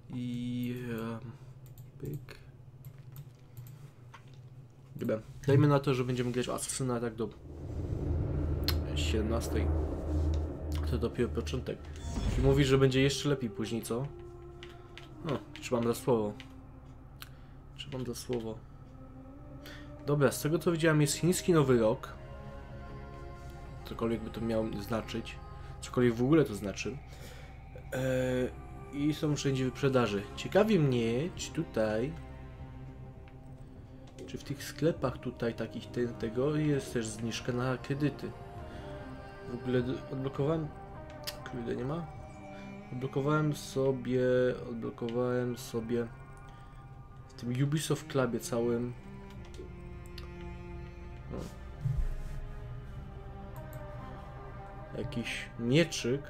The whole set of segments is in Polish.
I... pyk. Dobra, dajmy na to, że będziemy grać w Asasyna tak do 17. To dopiero początek. I mówi, że będzie jeszcze lepiej później, co? No, trzymam za słowo. Trzymam za słowo. Dobra, z tego co widziałem jest chiński Nowy Rok. Cokolwiek by to miało znaczyć. Cokolwiek w ogóle to znaczy. I są wszędzie wyprzedaży. Ciekawi mnie, czy tutaj... Czy w tych sklepach tutaj takich tego jest też zniżka na kredyty. W ogóle odblokowałem... Kurde, nie ma? Odblokowałem sobie w tym Ubisoft Clubie całym. No. Jakiś mieczyk.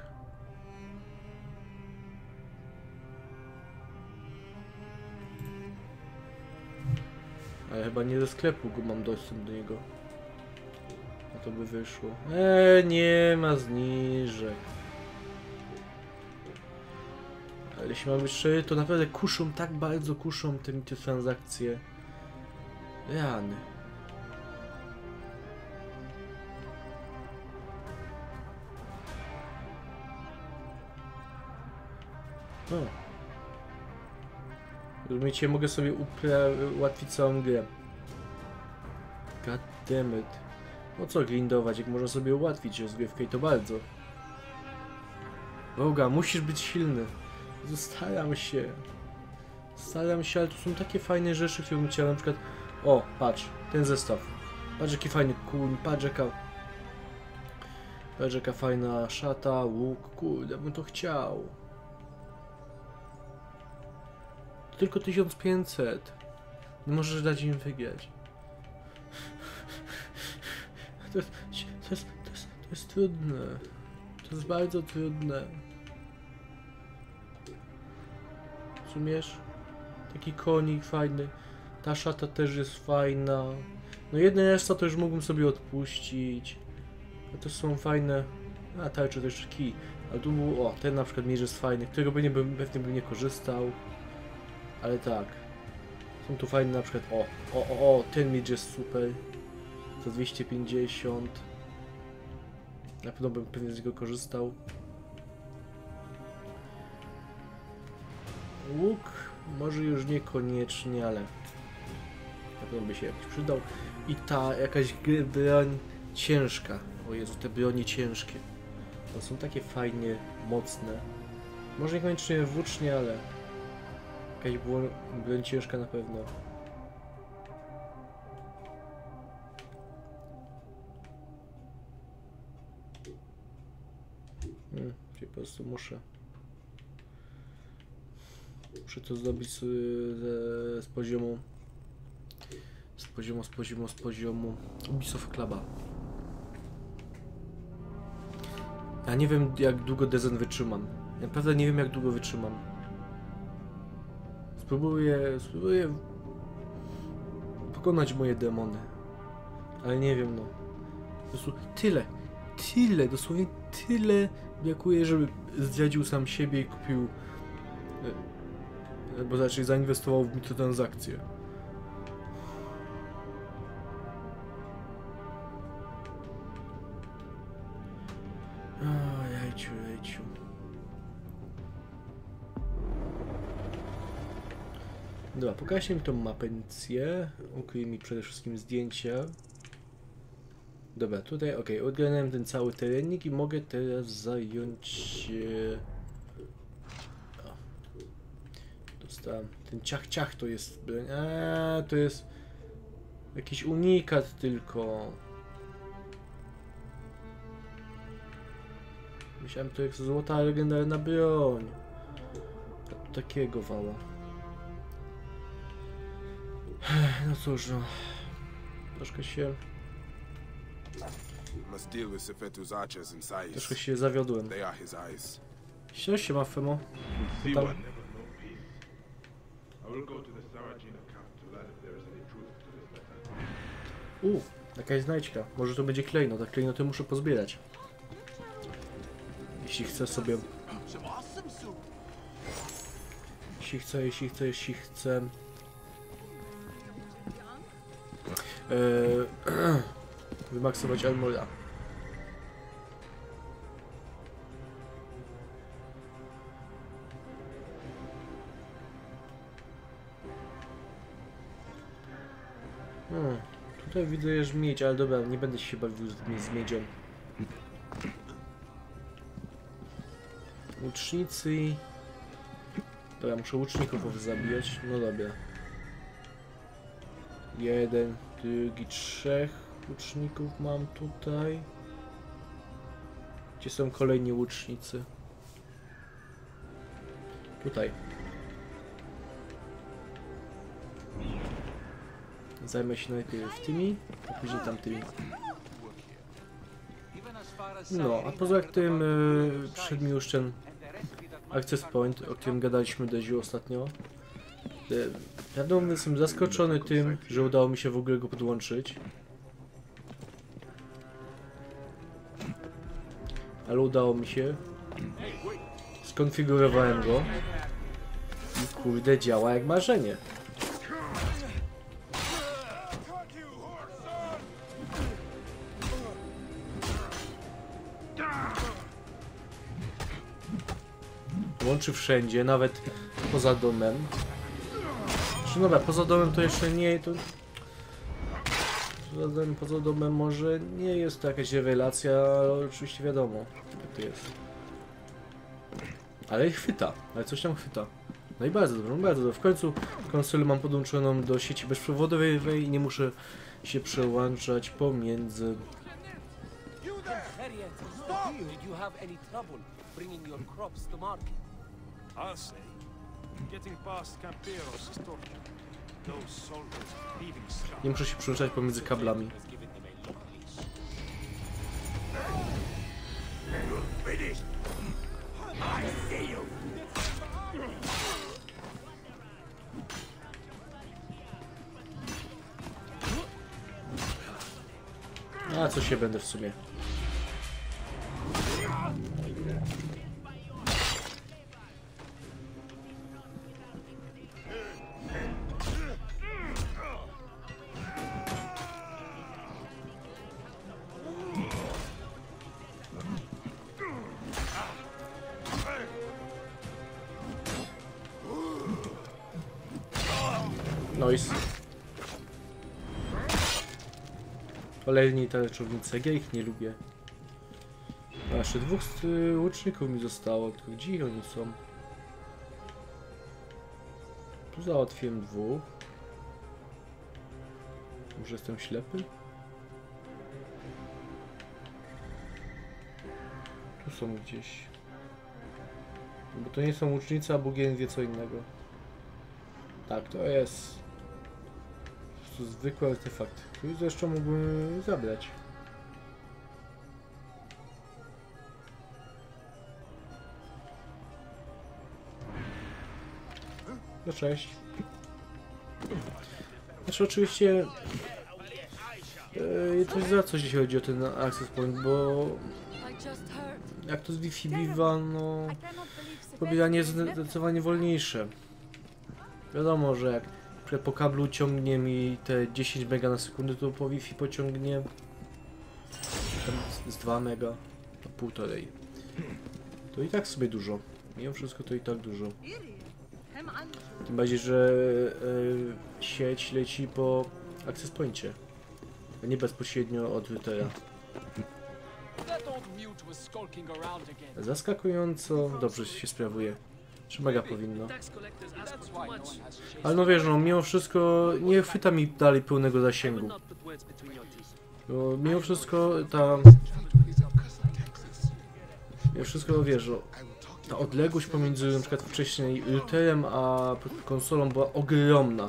Ale chyba nie ze sklepu go mam dostęp do niego. A to by wyszło. Nie ma zniżek. Ale jeśli ma być szczery, to naprawdę kuszą, tak bardzo kuszą te transakcje. Rany. No. Rozumiecie, mogę sobie ułatwić całą grę. God damn it. Po co grindować, jak można sobie ułatwić rozgrywkę i to bardzo. Boga, musisz być silny. Staram się. Staram się, ale tu są takie fajne rzeczy, które bym chciał, na przykład... O, patrz, ten zestaw. Patrz jaki fajny kuń, patrz jaka fajna szata, łuk, kurde, bym to chciał. Tylko 1500. Nie możesz dać im wygrać. To jest trudne. To jest bardzo trudne. Rozumiesz? Taki konik fajny. Ta szata też jest fajna. No jedna reszta to już mógłbym sobie odpuścić. A to są fajne. A tarcze to jeszcze kij. Ale tu był, o, ten na przykład miecz jest fajny, którego pewnie bym nie korzystał. Ale tak. Są tu fajne na przykład, ten miecz jest super. Za 250. Na pewno bym pewnie z niego korzystał. Łuk może już niekoniecznie, ale na pewno by się jakiś przydał. I ta jakaś broń ciężka. O Jezu, te bronie ciężkie. To są takie fajnie mocne. Może niekoniecznie włócznie, ale jakaś broń ciężka na pewno. Czyli po prostu muszę to zrobić z poziomu Ubisoft Cluba. Ja nie wiem jak długo Dezen wytrzymam. Ja naprawdę nie wiem jak długo wytrzymam. Spróbuję pokonać moje demony. Ale nie wiem, no. Po prostu tyle, dosłownie tyle brakuje, żeby zdradził sam siebie i kupił, bo raczej zainwestował w mikrotransakcje. O, jajciu. Dobra, pokażcie mi tą mapencję. Ukryj mi przede wszystkim zdjęcia. Dobra, tutaj ok, odgrałem ten cały terennik i mogę teraz zająć... Dostałem. Ten ciach to jest... to jest... jakiś unikat tylko. Myślałem, to jest złota legendarna broń. Takiego wała. No cóż, no. Troszkę się zawiodłem. Się ma Femo. Jakaś znajdźka. Może to będzie klejnot, a klejnoty muszę pozbierać. Jeśli chcę jeśli chcę. Wymaksować armora. Tutaj widzę, że miedź, ale dobra, nie będę się bawił z miedzią. Łucznicy. Dobra, muszę łuczników zabijać. No dobra. 1, 2, 3 łuczników mam tutaj. Gdzie są kolejni łucznicy? Tutaj. Zajmę się najpierw tymi, a później tamtymi. No, a poza tym przyszedł mi już ten access point, o którym gadaliśmy Deziu ostatnio. Wiadomo, jestem zaskoczony tym, że udało mi się w ogóle go podłączyć. Ale udało mi się. Skonfigurowałem go. I kurde, działa jak marzenie. Łączy wszędzie, nawet poza domem. Czy dobra, poza domem to jeszcze nie... To... Poza domem może nie jest to jakaś rewelacja, ale oczywiście wiadomo, jak to jest. Ale chwyta, ale coś tam chwyta. No i bardzo dobrze, bardzo dobrze. W końcu konsolę mam podłączoną do sieci bezprzewodowej i nie muszę się przełączać pomiędzy... I'll say, getting past Camperos is torture. Those soldiers leaving scum. Nie muszę się przełączać pomiędzy kablami. A co się będę w sumie. Noise. Kolejni tarczownicy, ja ich nie lubię. A jeszcze dwóch łuczników mi zostało, tylko gdzie oni są? Tu załatwiłem dwóch. Może jestem ślepy? Tu są gdzieś. Bo to nie są łucznicy, a Bugien wie co innego. Tak, to jest... To zwykły artefakt, który zresztą mógłbym zabrać. No cześć. Znaczy oczywiście... to za coś jeśli chodzi o ten access point, bo... Jak to z Wi-Fi bywa, no... Pobieranie jest zdecydowanie wolniejsze. Wiadomo, że jak po kablu ciągnie mi te 10 mega na sekundę, to po Wi-Fi pociągnie tam z 2 mega na 1,5. To i tak sobie dużo. Mimo wszystko to i tak dużo. Tym bardziej, że sieć leci po access poincie, a nie bezpośrednio od routera. Zaskakująco dobrze się sprawuje. 3 mega powinno. Ale no wiesz, no mimo wszystko nie chwyta mi dalej pełnego zasięgu. Bo mimo wszystko wiesz, no, ta odległość pomiędzy na przykład wcześniej routerem a konsolą była ogromna.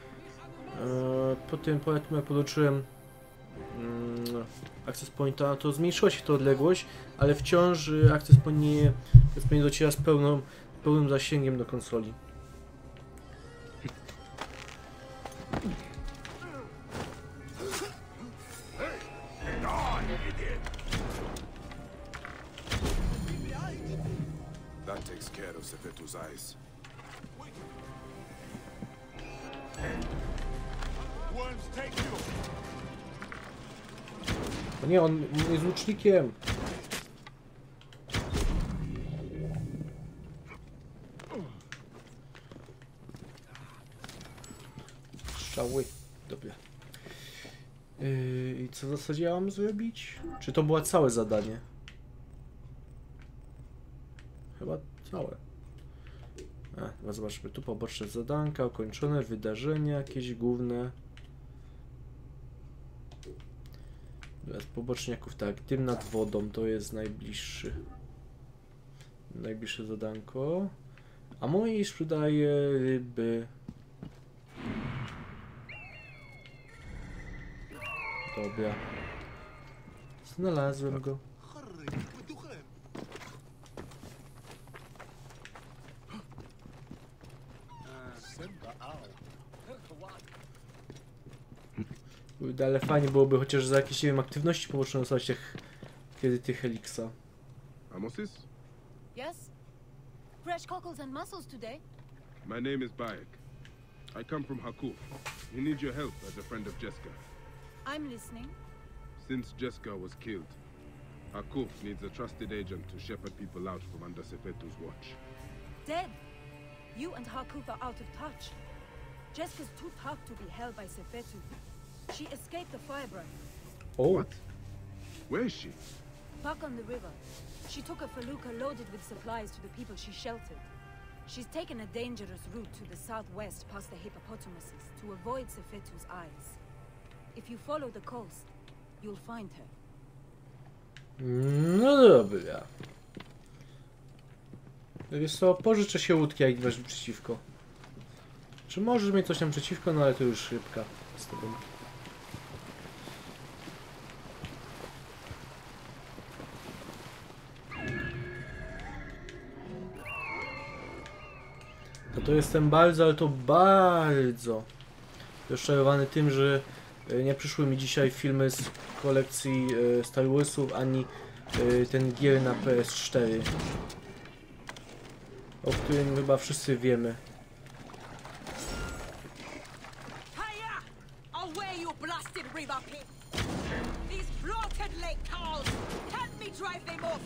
Po tym jak podłączyłem access pointa, to zmniejszyła się ta odległość, ale wciąż access point nie dociera z pełnym zasięgiem do konsoli. That takes care of Sefetu's eyes. Worms take you. O nie, on jest łucznikiem. Strzały. Dobra. I co w zasadzie ja mam zrobić? Czy to było całe zadanie? Chyba całe. Chyba zobaczmy. Tu poboczne zadanka, ukończone, wydarzenia jakieś główne. Bez poboczniaków, tak. Dym nad wodą to jest najbliższy. Najbliższe zadanko. A mój sprzedaje ryby. Dobra. Znalazłem go. Kurde, ale fajnie byłoby chociaż za jakieś, nie wiem, aktywności poboczne dostać tych kredyty Helixa. Amosis? Yes? Fresh cockles and mussels today. My name is Bayek. I come from Hakuf. We need your help as a friend of Jeska. I'm listening. Since Jeska was killed, Hakuf needs a trusted agent to shepherd people out from under Sefetu's watch. Dead. You and Harkuf are out of touch. Jeska's too tough to be held by Sefetu. She escaped the firebrand. O! What? Where is she? Back on the river. She took a felucca loaded with supplies to the people she sheltered. She's taken a dangerous route to the southwest past the hippopotamuses to avoid Sefetu's eyes. If you follow the coast, you'll find her. No dobra. Wiesz co, pożyczę się łódki, jak weźmie przeciwko. Czy możesz mieć coś tam przeciwko? No ale to już szybka z tobą. To jestem bardzo, ale to bardzo rozczarowany tym, że nie przyszły mi dzisiaj filmy z kolekcji Star Warsów, ani ten gier na PS4, o którym chyba wszyscy wiemy. Hiya! Away, you blasted river pig! These bloated lake cows! Help me drive them off!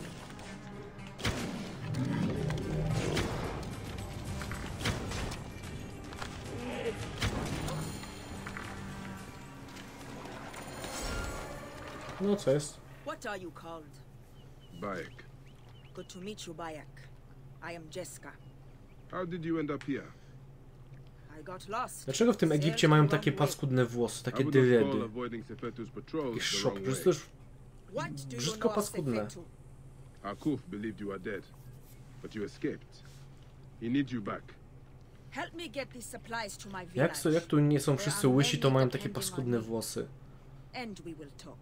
No co jest? What are you called? Bayek. Good to meet you, Bayek. I am Jeska. How did you end up here? I got lost. Dlaczego w tym Egipcie mają takie paskudne włosy, I takie would have called dyredy? avoiding Sefetu's patrols Jakiś the szok, wrong przecież way. to już What do you brzydko know of paskudne. Sefetu? Hakuf believed you were dead, but you escaped. He needs you back. Help me get these supplies to my village. Jak tu nie są wszyscy łysi, to mają takie paskudne włosy. And we will talk.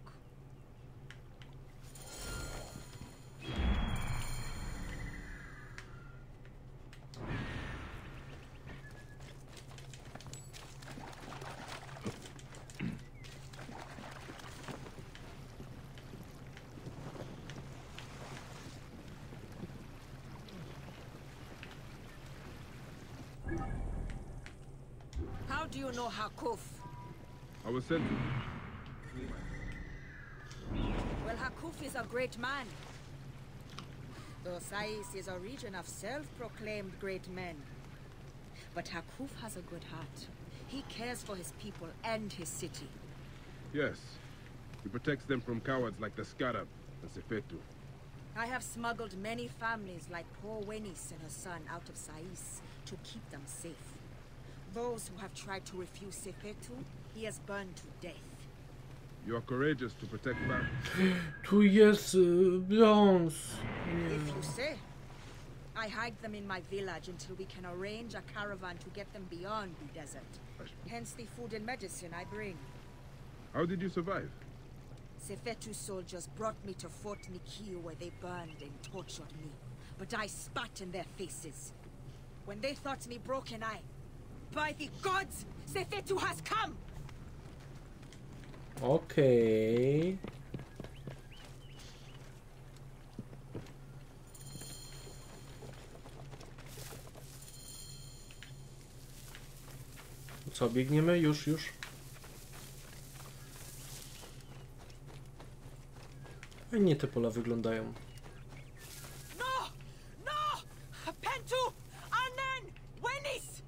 How do you know Hakuf? I was sent to Well, Hakuf is a great man. Though Sais is a region of self-proclaimed great men. But Hakuf has a good heart. He cares for his people and his city. Yes. He protects them from cowards like the Scarab and Sefetu. I have smuggled many families like poor Wenis and her son out of Sais to keep them safe. Those who have tried to refuse Sefetu, he has burned to death. You are courageous to protect back. Tu jest brąz. If you say. I hide them in my village until we can arrange a caravan to get them beyond the desert. Hence the food and medicine I bring. How did you survive? Sefetu soldiers brought me to Fort Nikio where they burned and tortured me. But I spat in their faces. When they thought me broken, by the gods, Sefetu has come! Okej. Co, biegniemy? Już. Fajnie te pola wyglądają. No! No! Pentu! Annen! Wenis!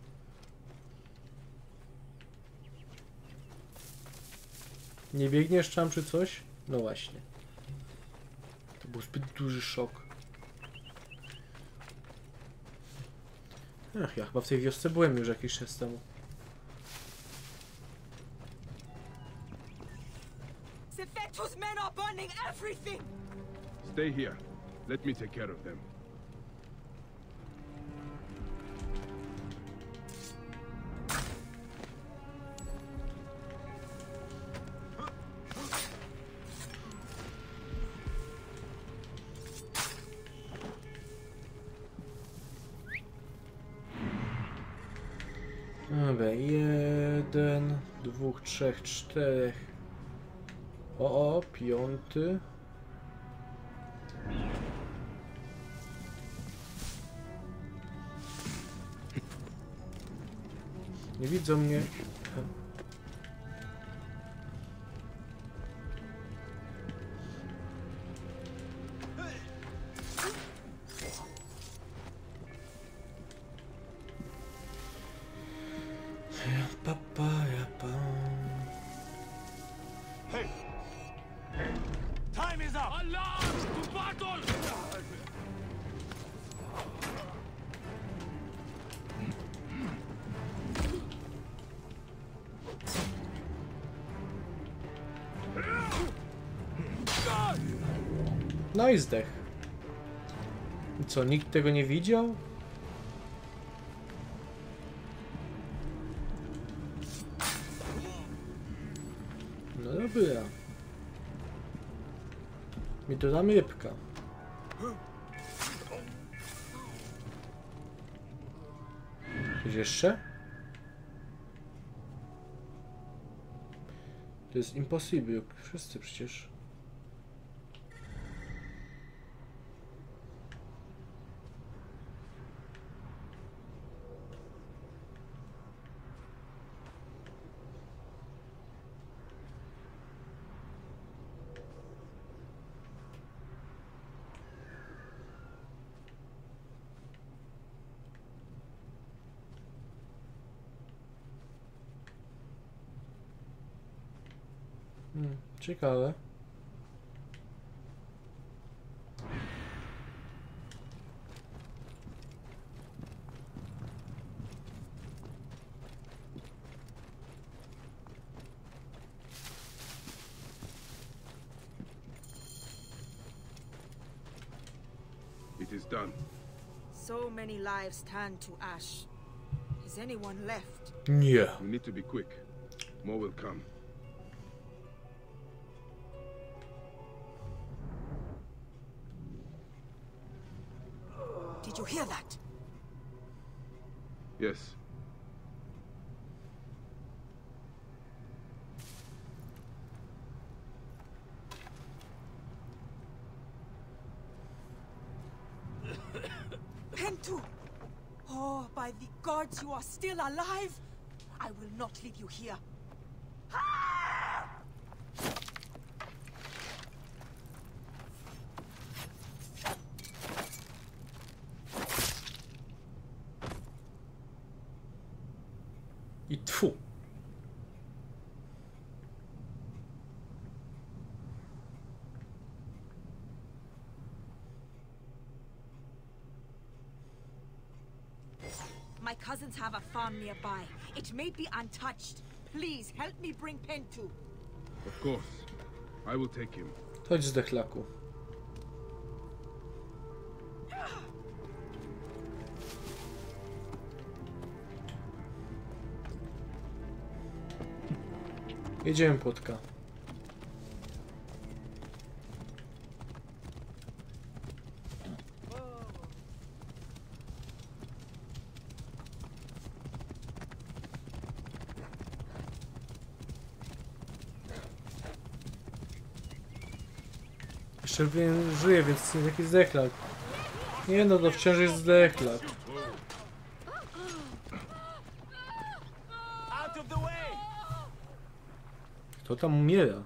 Nie biegniesz tam czy coś? No właśnie. To był zbyt duży szok. Ach, ja chyba w tej wiosce byłem już jakiś czas temu. Sefetu's men are burning everything! Stay here. Let me take care of them. Dobra, 1, 2, 3, 4. O, 5. Nie widzą mnie. Time is up! Alarm! To battle! No i zdech. I co, nikt tego nie widział? No dobra. Mi dodamy rybka. Coś jeszcze? To jest impossible. Wszyscy przecież. Ciekawe. It is done. So many lives turned to ash. Is anyone left? Nie. We need to be quick. More will come. Did you hear that? Yes. Pentu! Oh, by the gods, you are still alive! I will not leave you here. I tfu. My cousins have a farm nearby. It may be untouched. Please help me bring Pentu. Of course. I will take him. Chodź zdechlaku. Jedziemy, płotka. Jeszcze żyje, więc jest jakiś zdechlak. Nie no, to wciąż jest zdechlak. of the way! Kto tam umiera?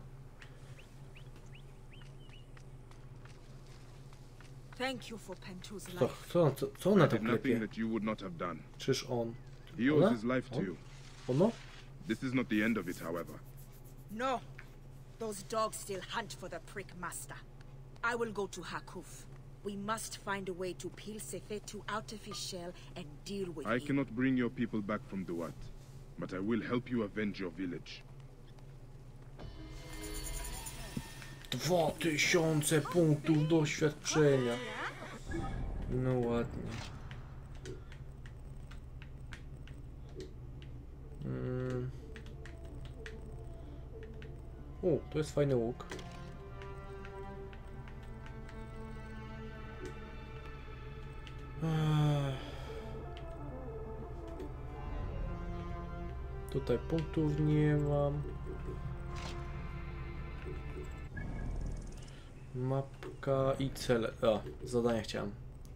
Thank you for Pentu's Co, life. co ona I tam did nothing klepie? that you would not have done. Czyż on? He owes Ona? his life to On? you. Ono? This is not the end of it, however. No. Those dogs still hunt for the prick master. I will go to Hakuf. We must find a way to peel Sefetu out of his shell and deal with I him. cannot bring your people back from Duat, but I will help you avenge your village. 2000 punktów doświadczenia. No ładnie. To jest fajny łuk. Tutaj punktów nie mam. Mapka i cele. Zadania chciałem.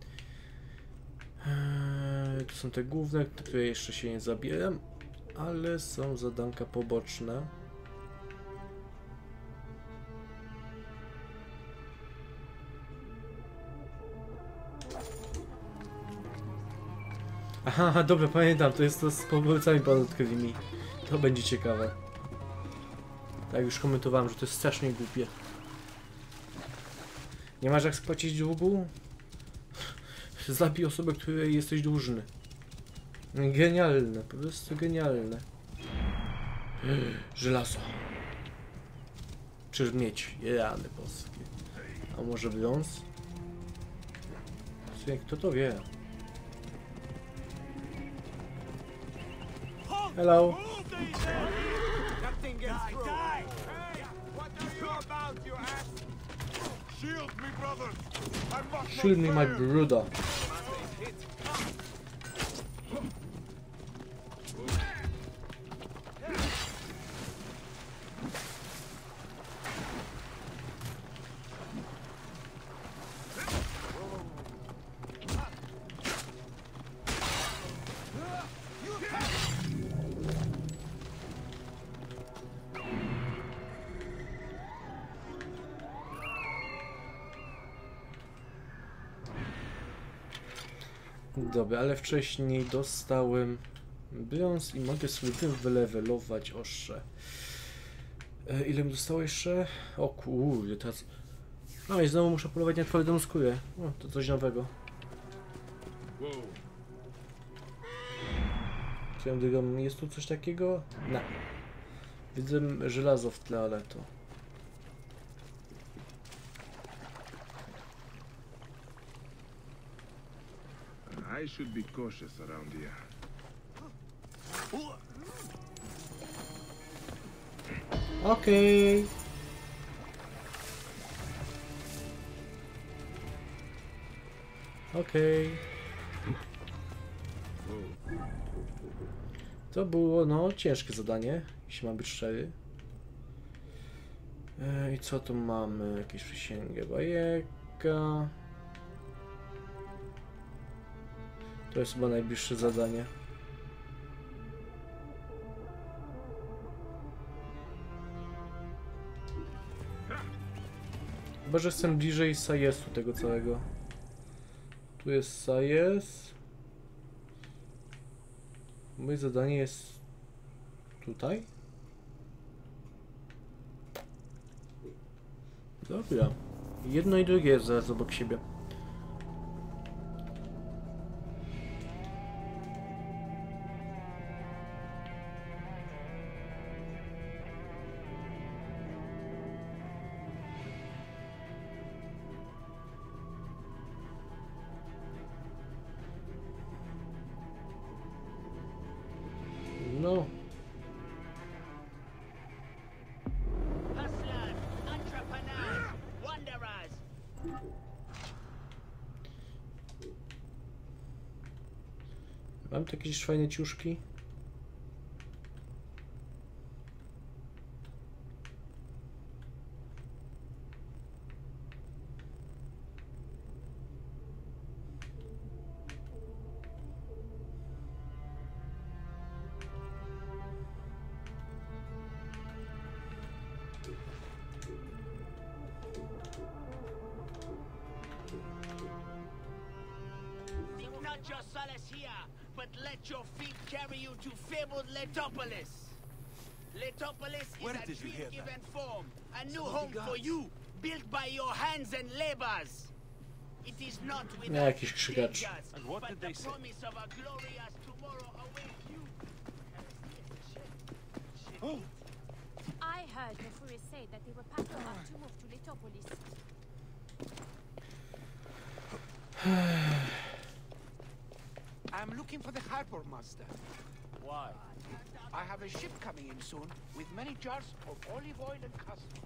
To są te główne, które jeszcze się nie zabieram, ale są zadanka poboczne. Aha, dobra, pamiętam, to jest to z powolcami podatkowymi. To będzie ciekawe. Tak, już komentowałem, że to jest strasznie głupie. Nie masz jak spłacić długu? Zabij osobę, której jesteś dłużny. Genialne, po prostu genialne. Żelazo. Czyż mieć? Rany boskie. A może brąz? Kto to wie? Hello. That thing gets through. Die! Hey! What are you about, you ass? Shield me, brothers! I must not Shield me, my fail. brother. Master is hit. Dobra, ale wcześniej dostałem brąz i mogę sobie tym wylewelować ostrze. Ile mi zostało jeszcze? O kurde, teraz... No i znowu muszę polować na twardą skórę. O, to coś nowego. Swoją drogą, jest tu coś takiego? No. Widzę żelazo w tle, ale to... I should be cautious around here. Okej. Okej. To było, no, ciężkie zadanie, jeśli mam być szczery. I co tu mamy? Jakieś przysięgę bajeka. To jest chyba najbliższe zadanie. Chyba, że jestem bliżej Sajesu tego całego. Tu jest Sajes. Moje zadanie jest tutaj. Dobra. Jedno i drugie jest zaraz obok siebie. No. Hustlers, entrepreneurs, wanderers. Mam tu jakieś fajne ciuszki? solace here, but let your feet carry you to fabled Letopolis. Letopolis is Where a did you hear dream-given form, a new Some of home the for gods. you, built by your hands and labors. It is not Nie, without jakiś krzykacz. dangers, And what but did the they say? promise of a glorious tomorrow awaits you. Oh, I heard the Furies say that they were packing up to move to Letopolis. I'm looking for the harbor master. why? I have a ship coming in soon with many jars of olive oil and custard.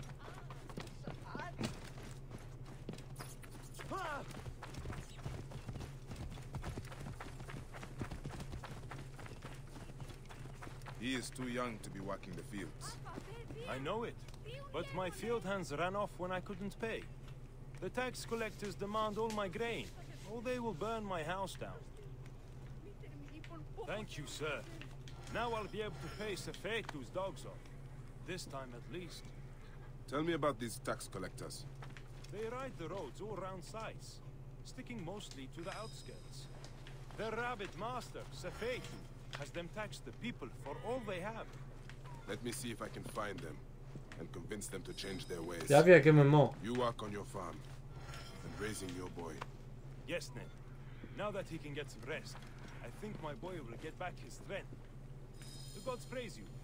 He is too young to be working the fields. I know it, but my field hands ran off when I couldn't pay. The tax collectors demand all my grain, or they will burn my house down. Thank you, sir. Now I'll be able to pay Sefetu's dogs off. This time at least. Tell me about these tax collectors. They ride the roads all round sides, sticking mostly to the outskirts. Their rabbit master, Sefetu, has them tax the people for all they have. Let me see if I can find them and convince them to change their ways. Ja jak MMO. You work on your farm and raising your boy. Yes, Ned. Now that he can get some rest, I think my boy will get back his strength. The gods praise you.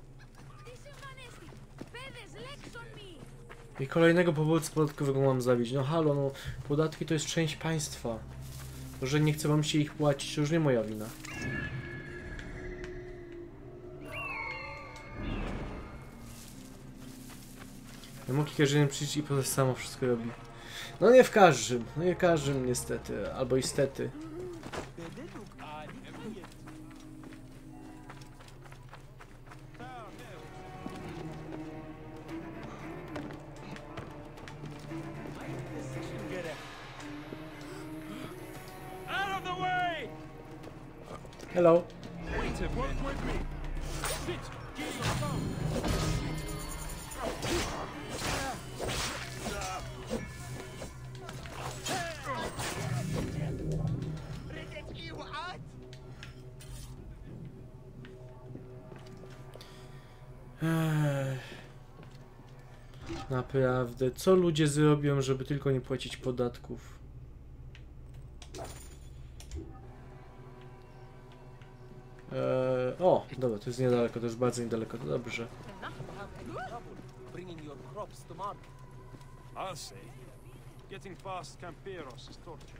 I kolejnego powódcy podatkowego mam zabić. No halo, no podatki to jest część państwa. To, że nie chcę wam się ich płacić, to już nie moja wina. Ja mógł każdy przyjść i potem samo wszystko robi. No nie w każdym, no nie w każdym niestety, albo istety. Out of the way! Hello. Waiter, work with me. Sit, get your phone. Naprawdę, co ludzie zrobią, żeby tylko nie płacić podatków? O, dobra, to jest niedaleko, to jest bardzo niedaleko, to dobrze. Bringing your crops to market. I'll say. Getting past Camperos is torture.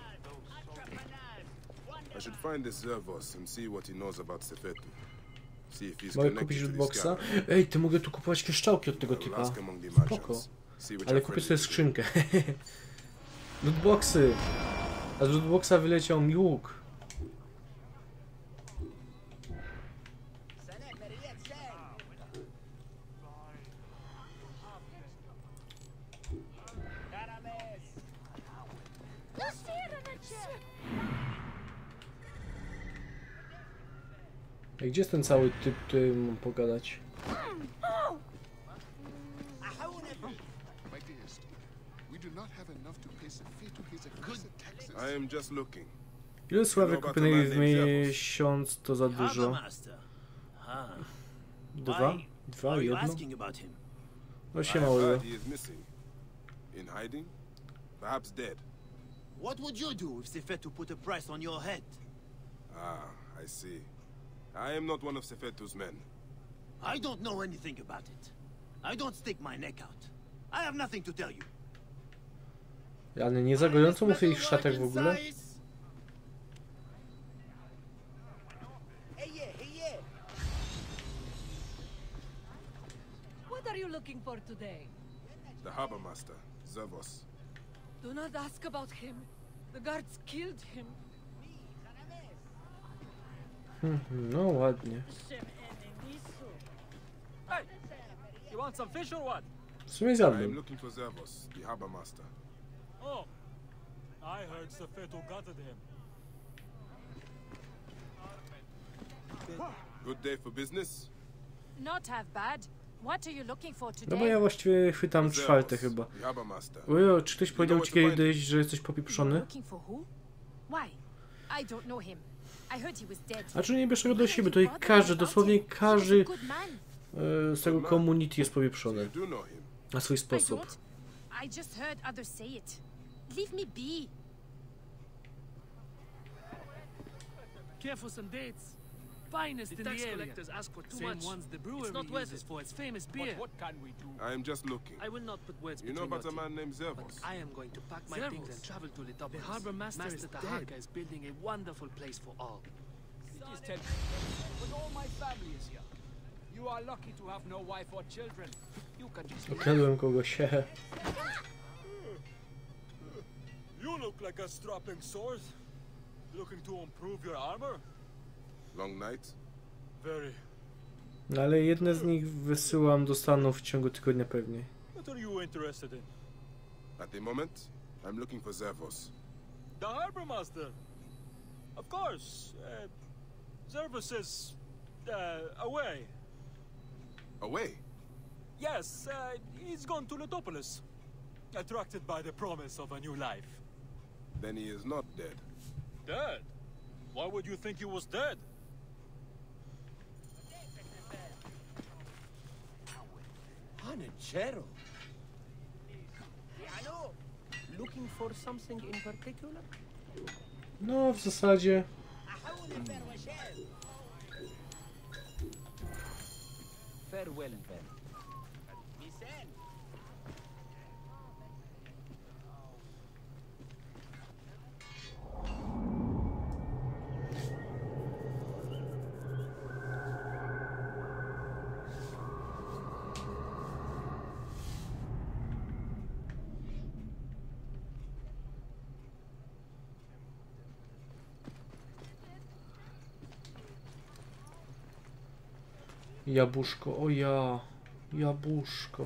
I should find this Zervos and see what he knows about Sefetu. See if he's Mogę connected kupić to this lootboxa? guy. Ej, ty mogę tu kupować kryształki od tego I'll typa. ask among the Spoko. merchants. See which Ale are kupię friendly sobie to skrzynkę. Lootboxy! A z lootboxa wyleciał mi łuk. Ej, gdzie jest ten cały typ, który mam pogadać? My dearest, we do not have enough to pay Sefetu his accursed taxes. I am just looking. Ile sławy kupionej w miesiąc to za dużo? Master. Ah. Dwa? Why Dwa? are you Jedno? asking about him? No się I mało. heard he is missing. In hiding? Perhaps dead. What would you do if Sefetu put a price on your head? Ah, I see. I am not one of Sefetu's men. I don't know anything about it. I don't stick my neck out. I have nothing to tell you. Ale nie za gorąco mu w ich szatach w ogóle? What are you looking for today? The harbor master, Zervos. Do not ask about him. The guards killed him. No ładnie. Hey, you want some fish or what? W sumie I am zjadłem. looking for Zervos, the harbor master. Oh, I heard Sefetu gutted him. Good day for business? Not half bad. What are you looking for No bo today? ja właściwie chwytam czwarte chyba. The harbor master. Ojo, czy ktoś powiedział ci kiedyś, że jesteś popieprzony? Looking for who? Why? I don't know him. I heard he was dead. A czy nie bierz tego do siebie, tutaj każdy, dosłownie każdy z tego community jest powieprzony. You do know him. Na swój I sposób. don't. I just heard others say it. Leave me be. Careful some dates. Finest in the area. Collectors ask for too Same much. ones the brewery It's not worth uses it. for its famous beer. But what can we do? I am just looking. I will not put words You know between about a your man named teeth, but Zervos? I am going to pack my Zervos? things and travel to Litopolis. The harbor master is Tahaka dead. is building a wonderful place for all. Please tell me, but all my family is here. You are lucky to have no wife or children. You can just Okradłem kogoś. You look like a strapping sword. Looking to improve your armor? Long night? Very. No ale jedne z nich wysyłam do Stanów w ciągu tygodnia pewnie. What are you interested in? At the moment, I'm looking for Zervos. The harbor master. Of course. Zervos is away. Away? Yes, he's gone to Litopolis. Attracted by the promise of a new life. Then he is not dead. Dead? Why would you think he was dead? Hanachero. Looking for something in particular? No w zasadzie. Farewell then. Jabłuszko, o ja. Jabłuszko.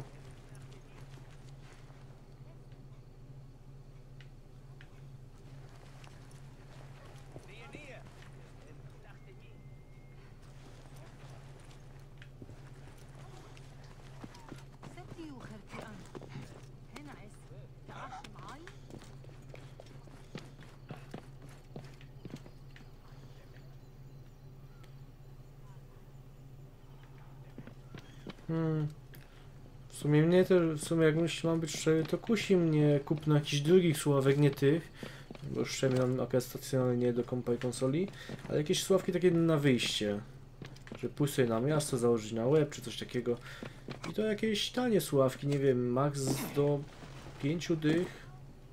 W sumie mnie to, jak mam być szczery, to kusi mnie kupno jakichś drugich słuchawek, nie tych, bo jeszcze miałem okres stacjonalnie do kompa i konsoli, ale jakieś słuchawki takie na wyjście, że pójść sobie na miasto, założyć na łeb czy coś takiego. I to jakieś tanie słuchawki, nie wiem, max do 5 dych.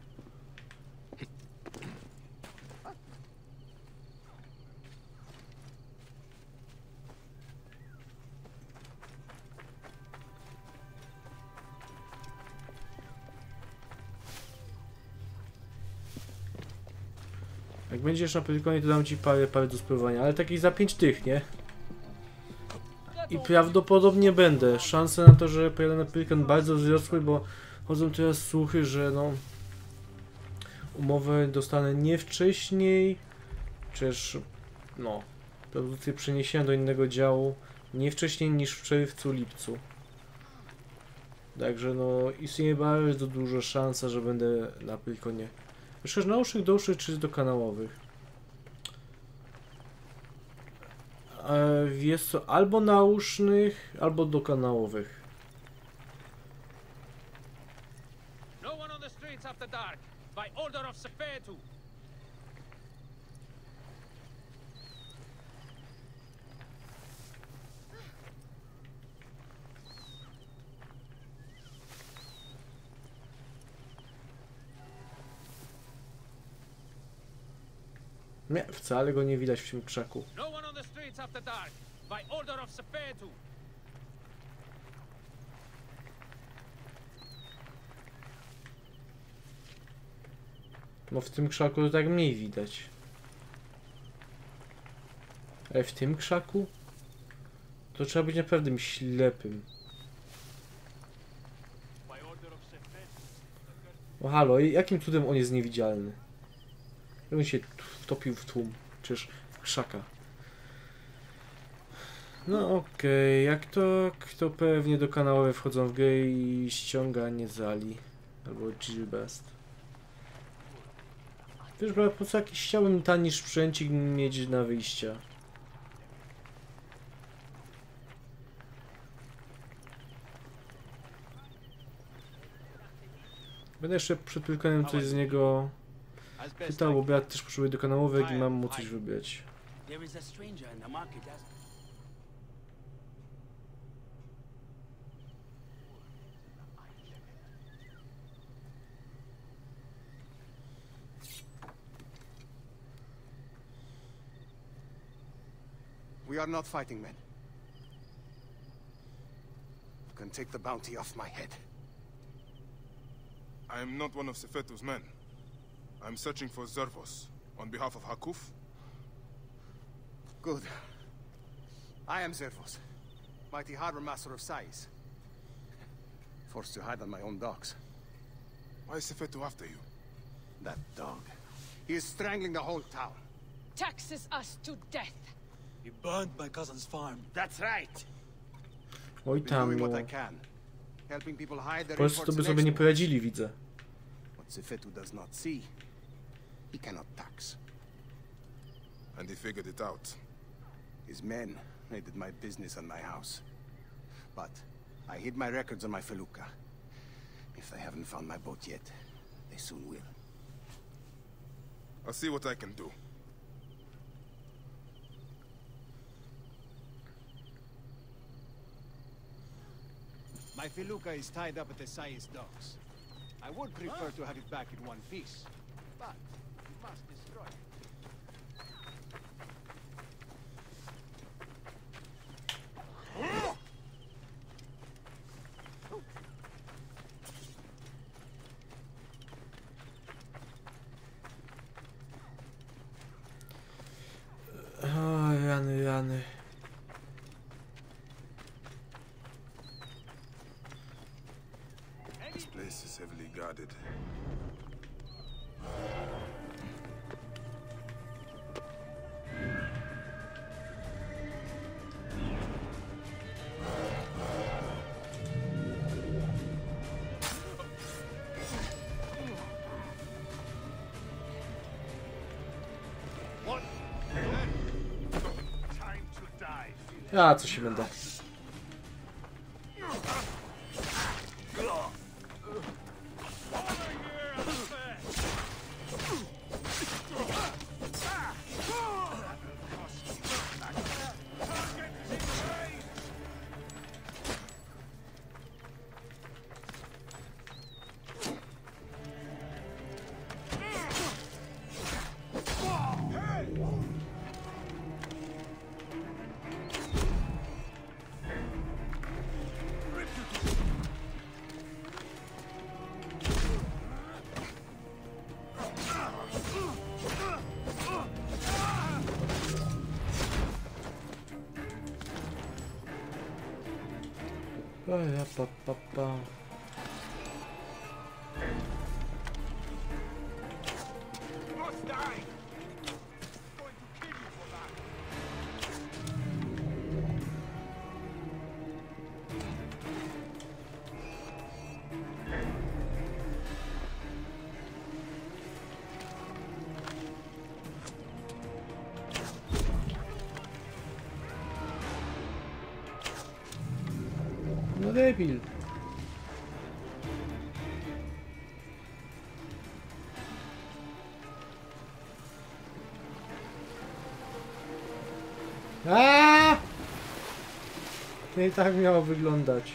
Jak będziesz na Peliconie, to dam ci parę do spróbowania, ale takich za 5 tych, nie? I prawdopodobnie będę. Szanse na to, że pojadę na Pelicon bardzo wzrosły, bo chodzą teraz słuchy, że no umowę dostanę nie wcześniej, czyż no produkcję przeniesienia do innego działu nie wcześniej niż w czerwcu, lipcu. Także no istnieje bardzo duża szansa, że będę na Peliconie. Jeszcze naucznych, dłuższych czy dokanałowych? Jest to albo naucznych, albo dokanałowych. No one on the streets after dark. By order of Sefetu. Nie, wcale go nie widać w tym krzaku. No one on the streets after dark. By order of Sefetu. No w tym krzaku to tak mniej widać. Ale w tym krzaku? To trzeba być naprawdę ślepym. O halo, jakim cudem on jest niewidzialny? Jak on się wtopił w tłum? Czyż w krzaka? No okej, jak to pewnie do kanałowe wchodzą w grę i ściąganie Zali albo Gilbest. Wiesz, bo po prostu jakiś chciałbym tani sprzęcik mieć na wyjście. Będę jeszcze przed pilkaniem coś z niego pytał, bo Beat też potrzebuje dokanałówek i mam mu coś wybrać. We are not fighting men. You can take the bounty off my head. I am not one of Sefetu's men. I'm searching for Zervos on behalf of Hakuf. Good. I am Zervos, mighty harbor master of Sais. Forced to hide on my own docks. Why is Sefetu after you? That dog. He is strangling the whole town. Taxes us to death. He burned my cousin's farm. That's right. Oj tam, doing no. what I can. Helping people hide their Po prostu to by sobie nie poradzili, widzę. What Sefetu does not see, he cannot tax. And he figured it out. His men raided my business and my house. But I hid my records on my felucca. If they haven't found my boat yet, they soon will. I'll see what I can do. My felucca is tied up at the Sais docks. I would prefer to have it back in one piece, but we must destroy it. O, rany, rany. This place is heavily guarded. A, co się będę. Pa. No debil. No i tak miało wyglądać.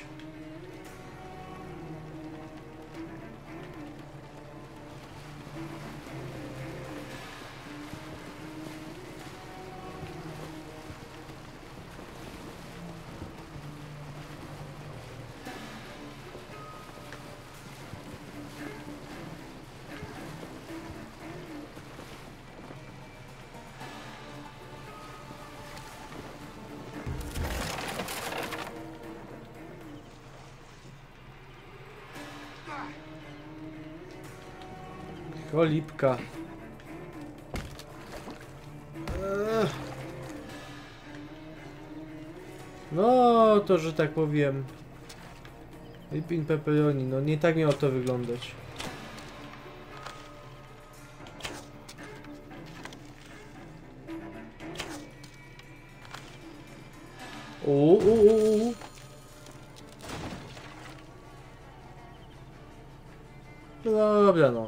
Cholipka. No to, że tak powiem. Lipin pepperoni, no nie tak miało to wyglądać. No dobra, no.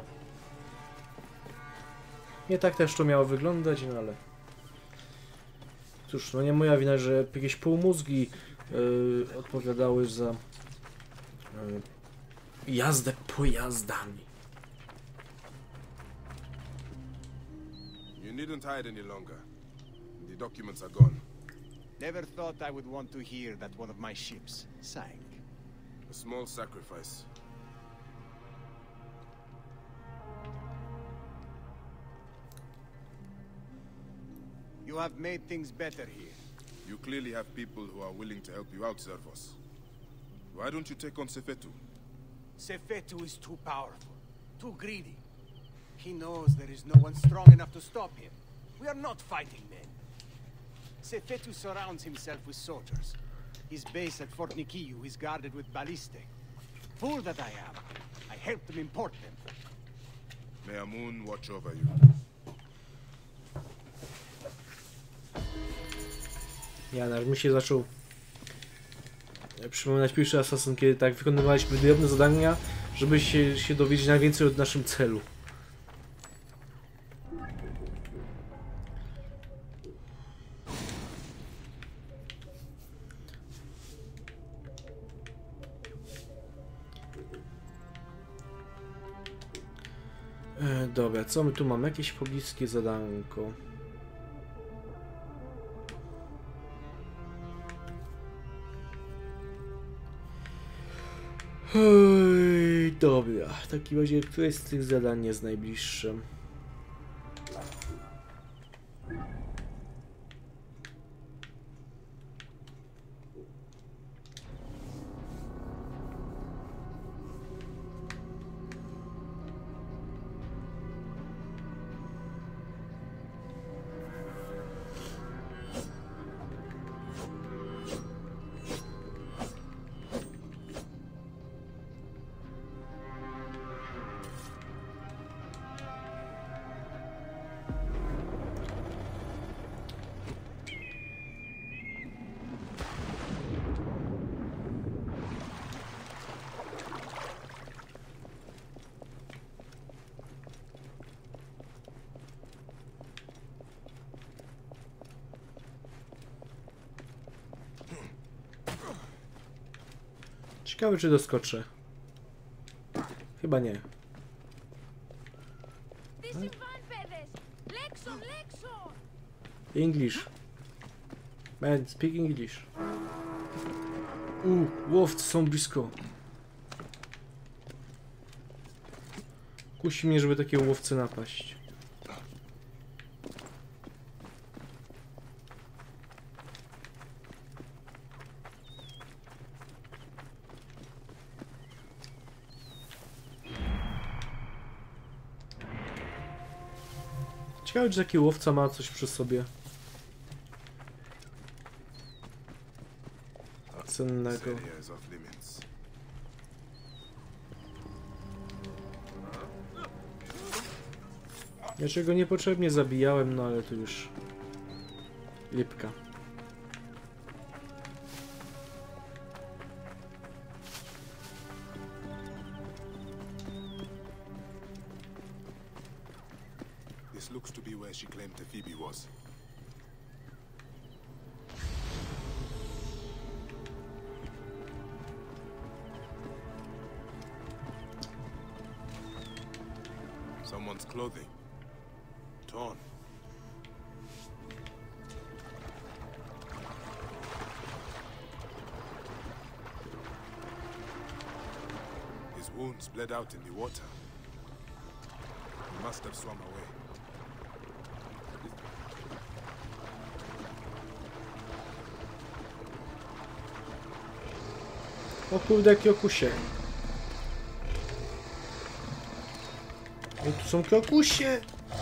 Nie tak też to miało wyglądać, no ale... Cóż, no nie moja wina, że jakieś półmózgi odpowiadały za jazdę pojazdami. You needn't hide any longer. The documents are gone. Never thought I would want to hear that one of my ships sank. A small sacrifice. You have made things better here. You clearly have people who are willing to help you out, Zervos. Why don't you take on Sefetu? Sefetu is too powerful, too greedy. He knows there is no one strong enough to stop him. We are not fighting men. Sefetu surrounds himself with soldiers. His base at Fort Nikiu is guarded with ballistae. Fool that I am. I helped them import them. May Amun watch over you. Ja mi się zaczął przypominać pierwszy Assassin, kiedy tak wykonywaliśmy drobne zadania, żeby się dowiedzieć najwięcej o naszym celu. Dobra, co my tu mamy? Jakieś pobliskie zadanko. Dobra, w takim razie, które z tych zadań jest najbliższe? Ciekawe, czy doskoczę. Chyba nie. English. Man, speak English. Łowcy są blisko. Kusi mnie, żeby takie łowcy napaść. Ciekawe, czy taki łowca ma coś przy sobie cennego. Ja się go niepotrzebnie zabijałem, no ale to już lipka. This looks to be where she claimed the Phoebe was. Someone's clothing. Torn. His wounds bled out in the water. He must have swum away. O kurde, jakie okusie. O, tu są krokusie.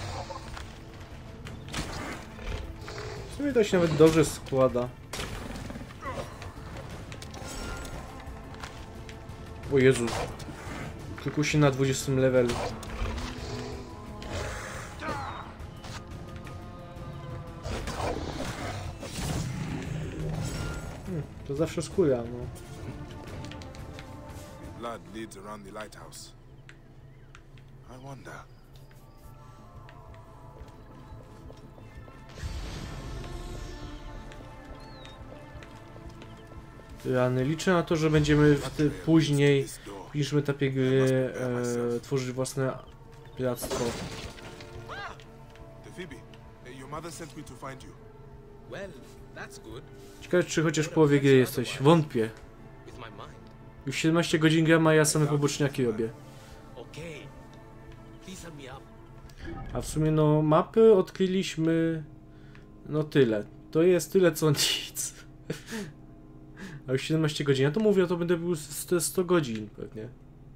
W sumie to się nawet dobrze składa. O Jezu. Krokusie na 20 levelu. To zawsze skóra, no. Blood leads around the lighthouse. I wonder. Rany. Liczę na to, że będziemy później, w późniejszym etapie gry tworzyć własne piractwo. Ciekawe, czy chociaż w połowie gry jesteś. Wątpię. Już 17 godzin gram, a ja same poboczniaki robię. A w sumie no mapy odkryliśmy no tyle. To jest tyle co nic. A już 17 godzin. Ja to mówię, to będę był 100 godzin pewnie.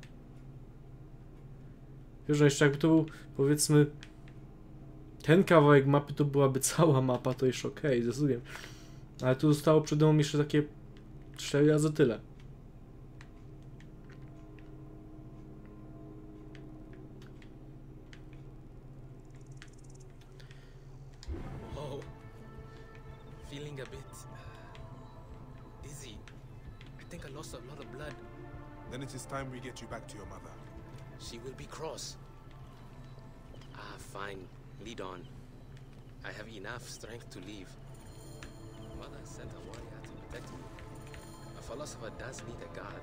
Wiesz, że jeszcze jakby to był powiedzmy ten kawałek mapy, to byłaby cała mapa, to jeszcze okej, rozumiem. Ale tu zostało przede mną jeszcze takie 4 razy tyle. Feeling a bit dizzy. I think I lost a lot of blood. Then it is time we get you back to your mother. She will be cross. Ah, fine. Lead on. I have enough strength to leave. Mother sent a warrior to protect me. A philosopher does need a guard.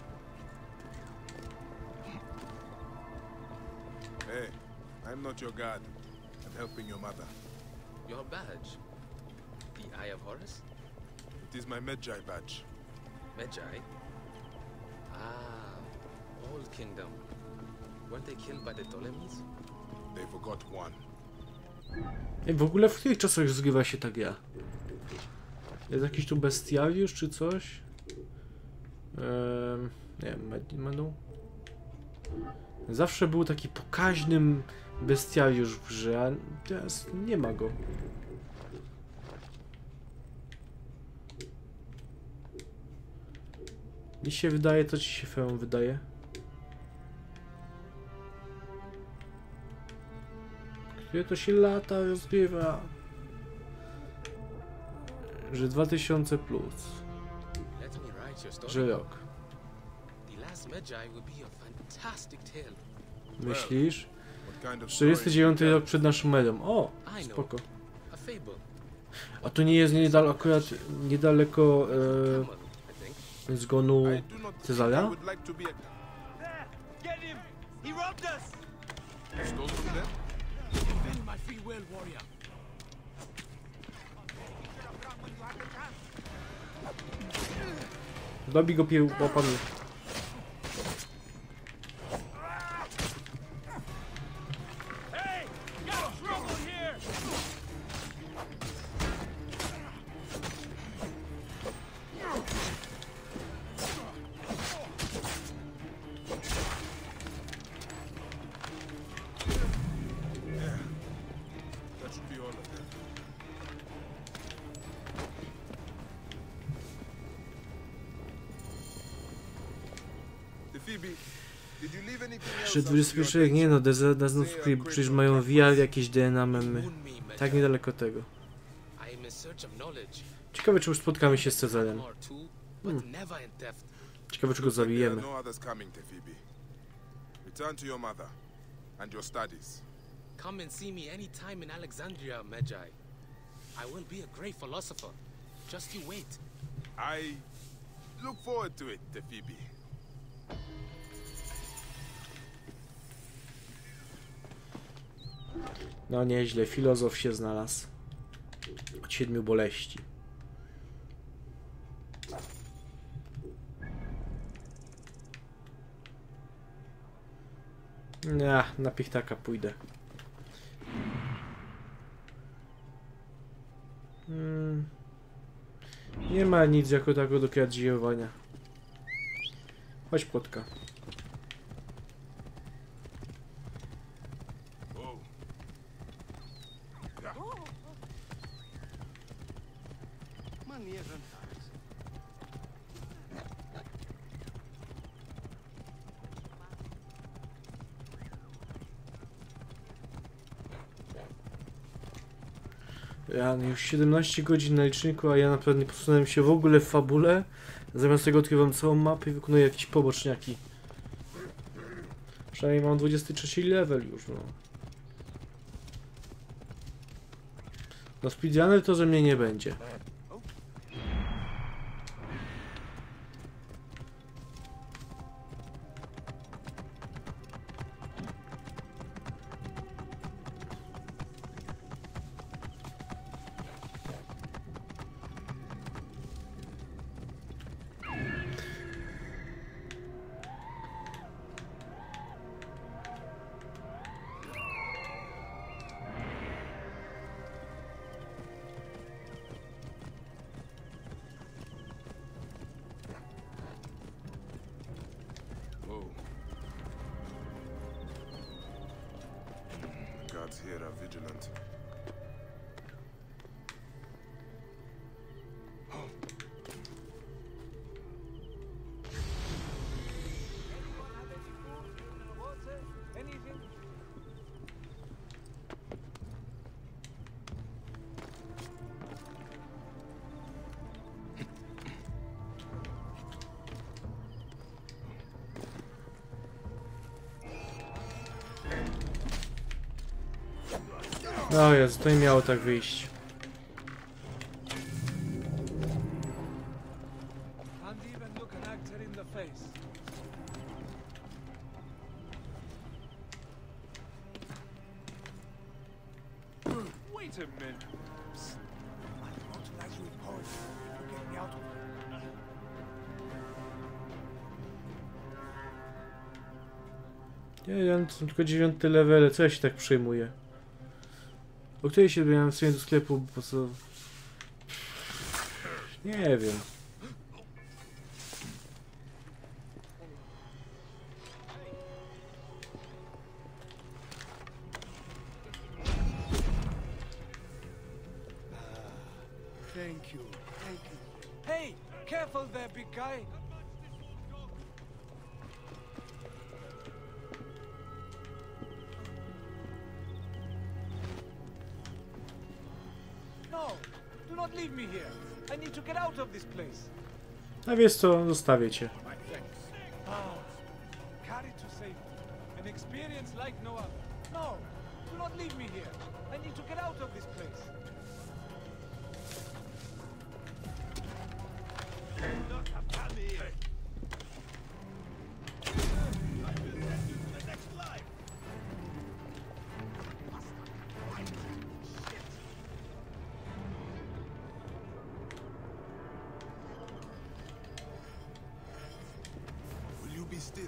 Hey, I'm not your guard. I'm helping your mother. Your badge? The Eye of Horus? It is my Medjay badge. Medjay? Ah, Old Kingdom. Weren't they killed by the Ptolemies? They forgot one. Ej, w ogóle w których czasach zgrywa się ta gra? Jest jakiś tu bestiariusz czy coś? Nie wiem, Medimanu? Zawsze był taki pokaźnym bestiariusz w grze, a teraz nie ma go. Mi się wydaje, co ci się Feon wydaje? Które to się lata rozgrywa? Że 2000 plus. Że rok. Myślisz? 49 rok przed naszą erą. O, spoko. A to nie jest akurat niedaleko zgonu Cezara? Dobij go łapami. Jeszcze 21 nie no, Desert na znów przecież mają VR jakieś DNA memy. Tak niedaleko tego. Ciekawe, czy już spotkamy się z Cezarem. Ciekawe, czy go zabijemy. Come and see me anytime in Alexandria, Medjay. I will be a great philosopher. Just you wait. I look forward to it, Tefibi. No nieźle, filozof się znalazł. Od 7 boleści. Na pichtaka pójdę. Nie ma nic jako tako do kradziejowania. Chodź, płotka. Ja już 17 godzin na liczniku, a ja naprawdę nie posunąłem się w ogóle w fabule. Zamiast tego odkrywam całą mapę i wykonuję jakieś poboczniaki. Przynajmniej mam 23 level już, no. No speedrunner to, że mnie nie będzie. Guards here are vigilant. O Jezu, to nie miało tak wyjść. Wait a minute. I want to let you impose. Get me out of here. Nie, ja to tylko 9 level, co ja się tak przejmuję? O której się miałem w sumie do sklepu, po co... Nie wiem. Thank you. Thank you. Hey, careful there, big guy. No, do not leave me here. I need to get out of this place. A wiesz co, zostawię cię. Carry to safety. An experience like no other. No, do not leave me here. I need to get out of this place. Will you be still?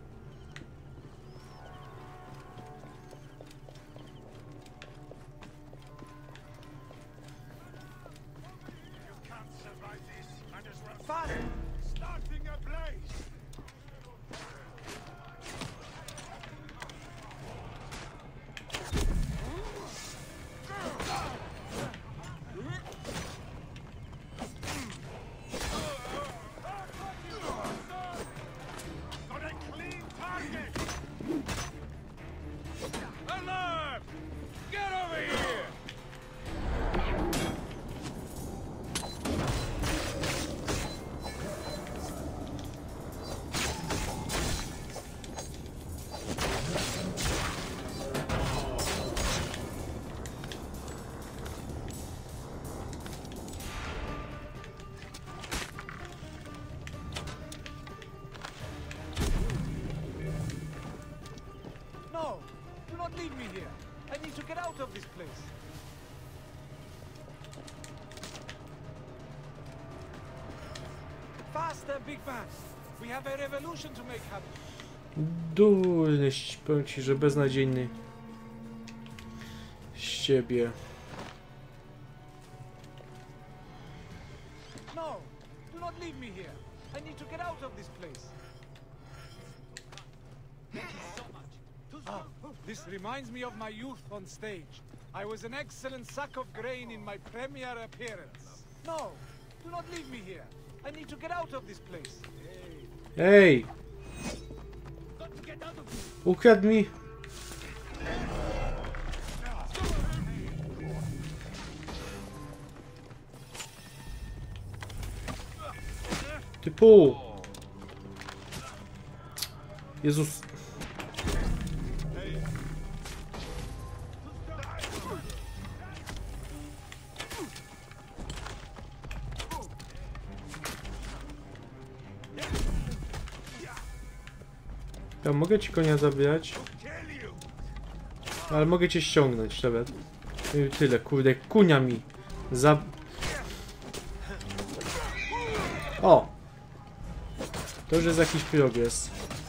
Fast! Starting a blaze! Got a clean target! Alarm! Get over here! No, do not leave me here. I need to get out of this place. Faster, big man. We have a revolution to make happen. Durność, powiem ci, że beznadziejny z ciebie. No, do not leave me here. I need to get out of this place. This reminds me of my youth on stage. I was an excellent sack of grain in my premiere appearance. No, do not leave me here. I need to get out of this place. Ej! Ukradł mi... Typu! Jezus. Ja mogę ci konia zabijać. Ale mogę cię ściągnąć nawet. I tyle, kurde, kunia mi O! To już jest jakiś progres.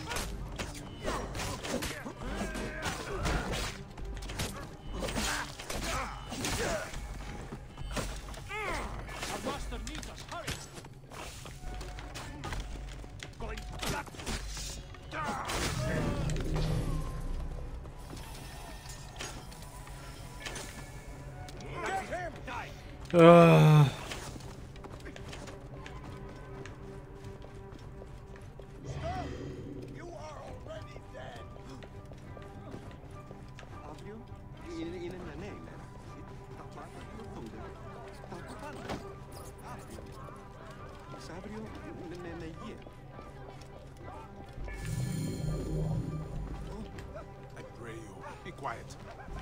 I pray you, be quiet.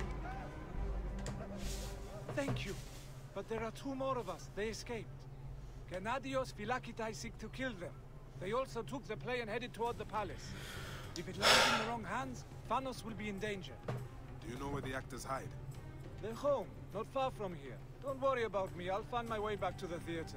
Thank you. But there are 2 more of us. They escaped. Gennadios Philakitai seek to kill them. They also took the play and headed toward the palace. If it lands in the wrong hands, Thanos will be in danger. Do you know where the actors hide? They're home, not far from here. Don't worry about me. I'll find my way back to the theater.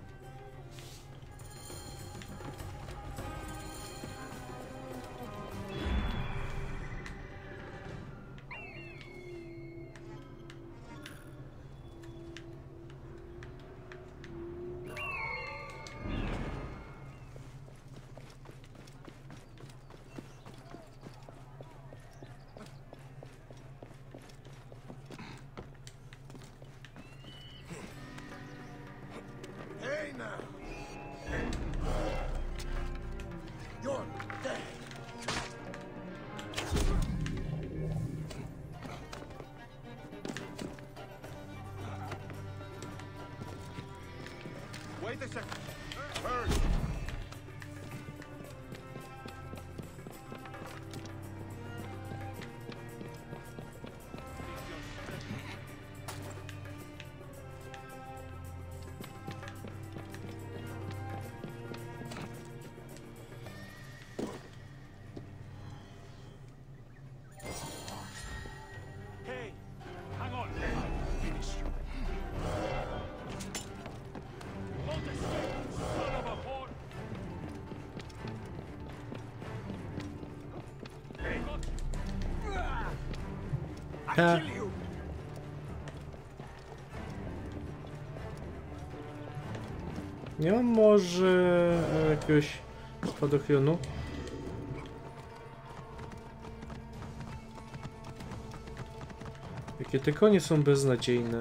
Hey now! You're dead! Wait a second! Hurry! Hey, hang on. I'll finish you. Not a second, son of a whore. Hey, got you. I'll kill you. Nie mam może jakiegoś spadochronu? Jakie te konie są beznadziejne.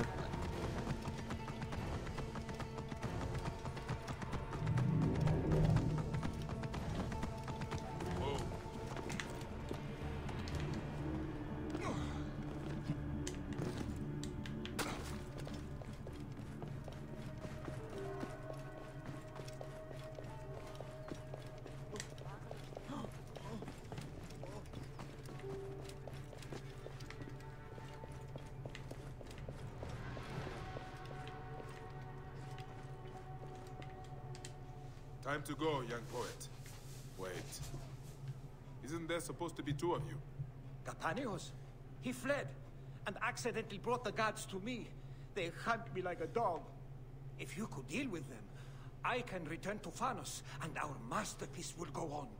Time to go, young poet. Wait. Isn't there supposed to be 2 of you? Gatanios? He fled, and accidentally brought the gods to me. They hunt me like a dog. If you could deal with them, I can return to Thanos, and our masterpiece will go on.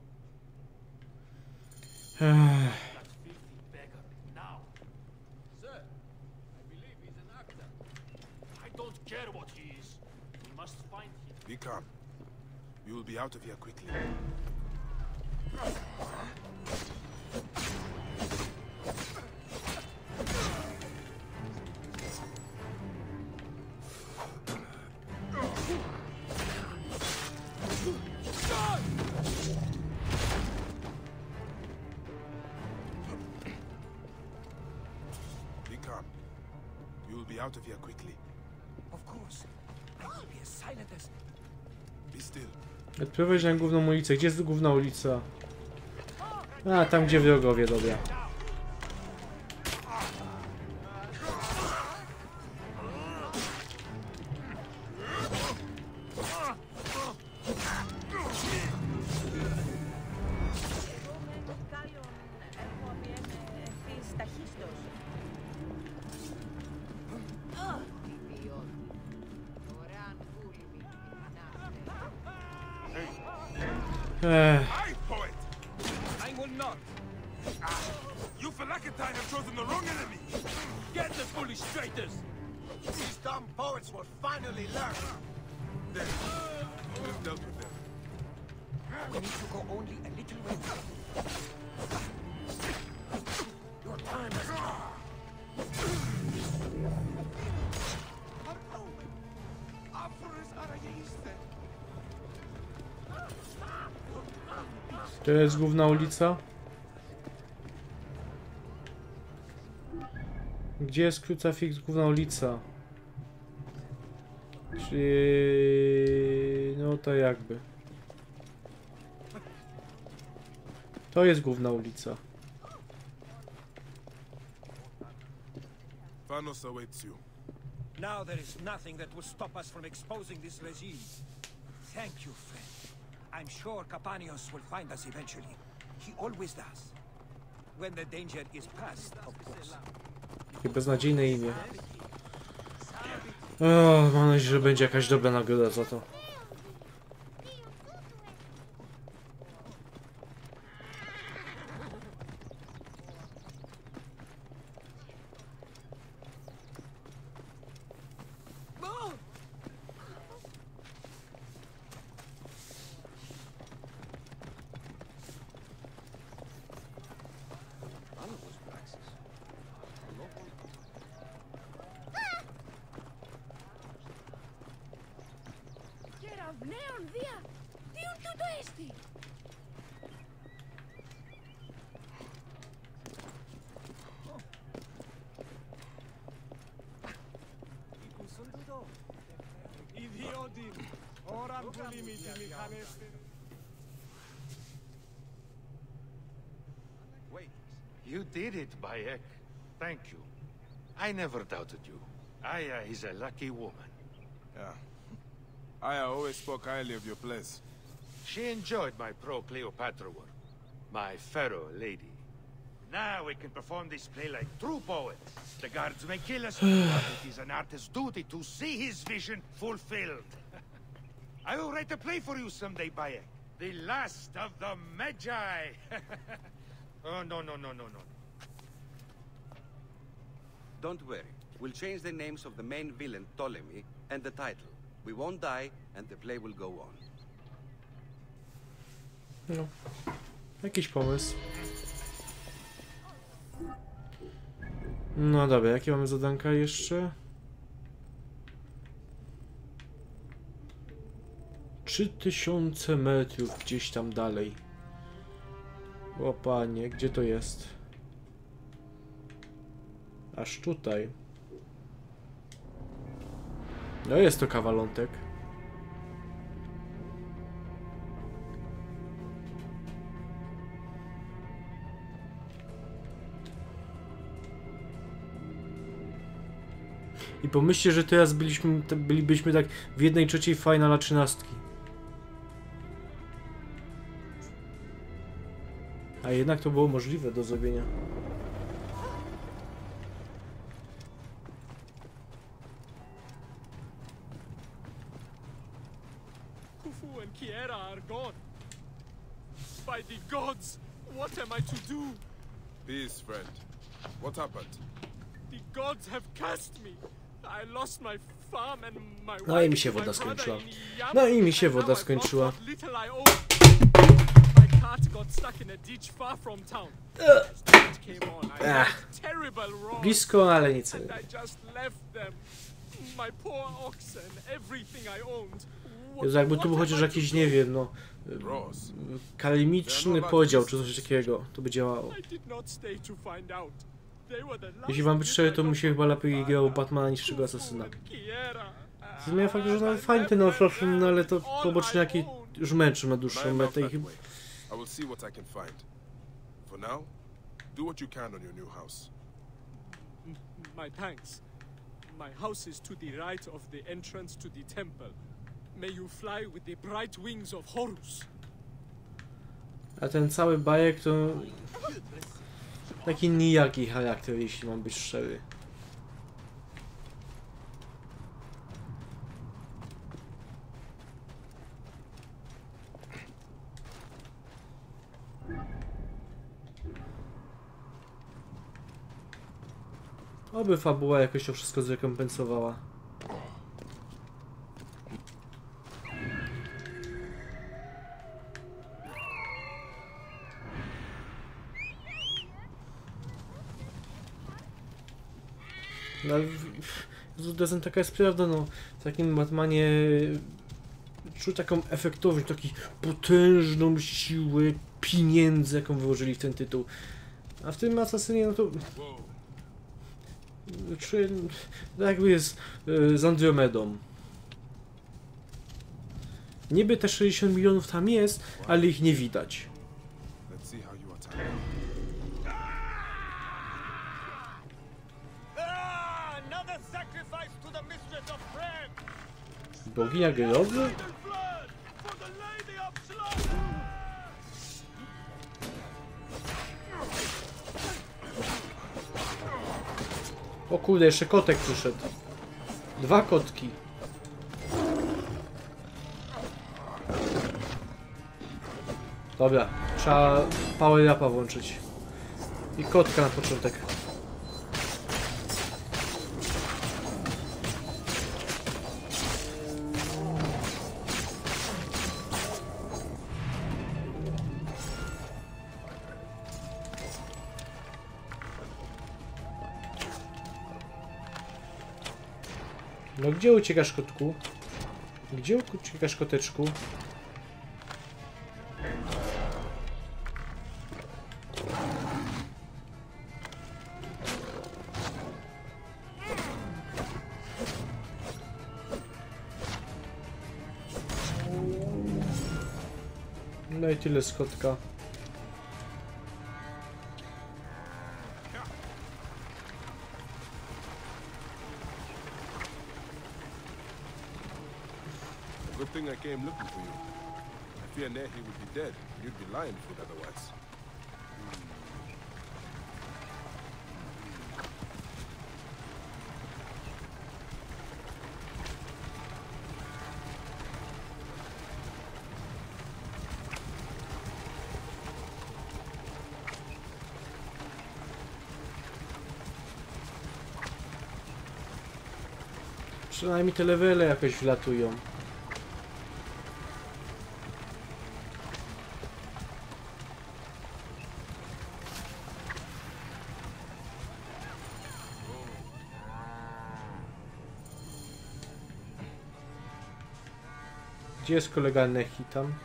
That filthy beggar, now. Sir, I believe he's an actor. I don't care what he is. We must find him. Be calm. We will be out of here quickly. Be calm. We will be out of here quickly. Of course. I will be as silent as... Be still. Odpływać na główną ulicę. Gdzie jest główna ulica? A, tam gdzie wrogowie, dobra. I poet. I will not. You Philakatine have chosen the wrong enemy. Get the foolish traitors. These dumb poets will finally learn. Then we've dealt with them. We need to go only a little way. Your time has come. To jest główna ulica? Gdzie jest Crucifix, główna ulica? Czyli... no to jakby. To jest główna ulica. Thanos awaits you. Now there is nothing that will stop us from exposing this regime. Thank you, friend. I'm sure Capanios will find us eventually. He always does. When the danger is past, of course. Takie beznadziejne imię. O, mam nadzieję, że będzie jakaś dobra nagroda za to. Neon, via! Diun tutto esti! Wait, you did it, Bayek. Thank you. I never doubted you. Aya is a lucky woman. Yeah. Aya always spoke highly of your place. She enjoyed my pro-Cleopatra work. My pharaoh lady. Now we can perform this play like true poets. The guards may kill us, but it is an artist's duty to see his vision fulfilled. I will write a play for you someday, Bayek. The last of the Magi. Oh, no. Don't worry. We'll change the names of the main villain, Ptolemy, and the title. We won't die, and the play will go on. No. Jakiś pomysł. No dobra, jakie mamy zadanka jeszcze? 3000 metrów gdzieś tam dalej. O panie, gdzie to jest? Aż tutaj. No jest to kawalątek. I pomyślcie, że teraz bylibyśmy tak w 1/3 finala 13. A jednak to było możliwe do zrobienia. Khufu and Kiera are gone. By the gods, what am I to do? Peace, friend. What happened? The gods have cast me. I lost my farm and my wife. No i mi się woda skończyła. No i mi się woda skończyła. My cart got stuck in a ditch far from town. Blisko, ale nic. And I just left them. My poor oxen, everything I owned. Jezu, jakby tu był chociaż jakiś, nie wiem, no... kalimiczny podział, czy coś takiego, to by działało. Jeśli wam być szczery, to mi się chyba lepiej grał Batmana niż Niższego Asasyna. Zmienia fakt, że nawet fajny ten Assassin, no ale to poboczniaki już męczą na dłuższą metę i chyba... I will see what I can find. For now, do what you can on your new house. My thanks. My house is to the right of the entrance to the temple. May you fly with the bright wings of Horus. A ten cały bajek to... taki nijaki charakter, jeśli mam być szczery. Oby fabuła jakoś to wszystko zrekompensowała. No, zatem taka jest prawda, no, w takim Batmanie czuł taką efektowność, taką potężną siłę pieniędzy, jaką wyłożyli w ten tytuł. A w tym Asasynie, no to... czuję, tak jakby jest z Andromedą. Niby te 60 milionów tam jest, ale ich nie widać. Bogini Agerowy? O kurde, jeszcze kotek przyszedł. 2 kotki. Dobra, trzeba power upa włączyć. I kotka na początek. No gdzie uciekasz, kotku? Gdzie uciekasz, koteczku? No i tyle z kotka. Good thing I came looking for you. I fear Nehi would be dead. You'd be lying food otherwise. Przynajmniej te levele jakoś wlatują. Gdzie jest kolega Nehi tam?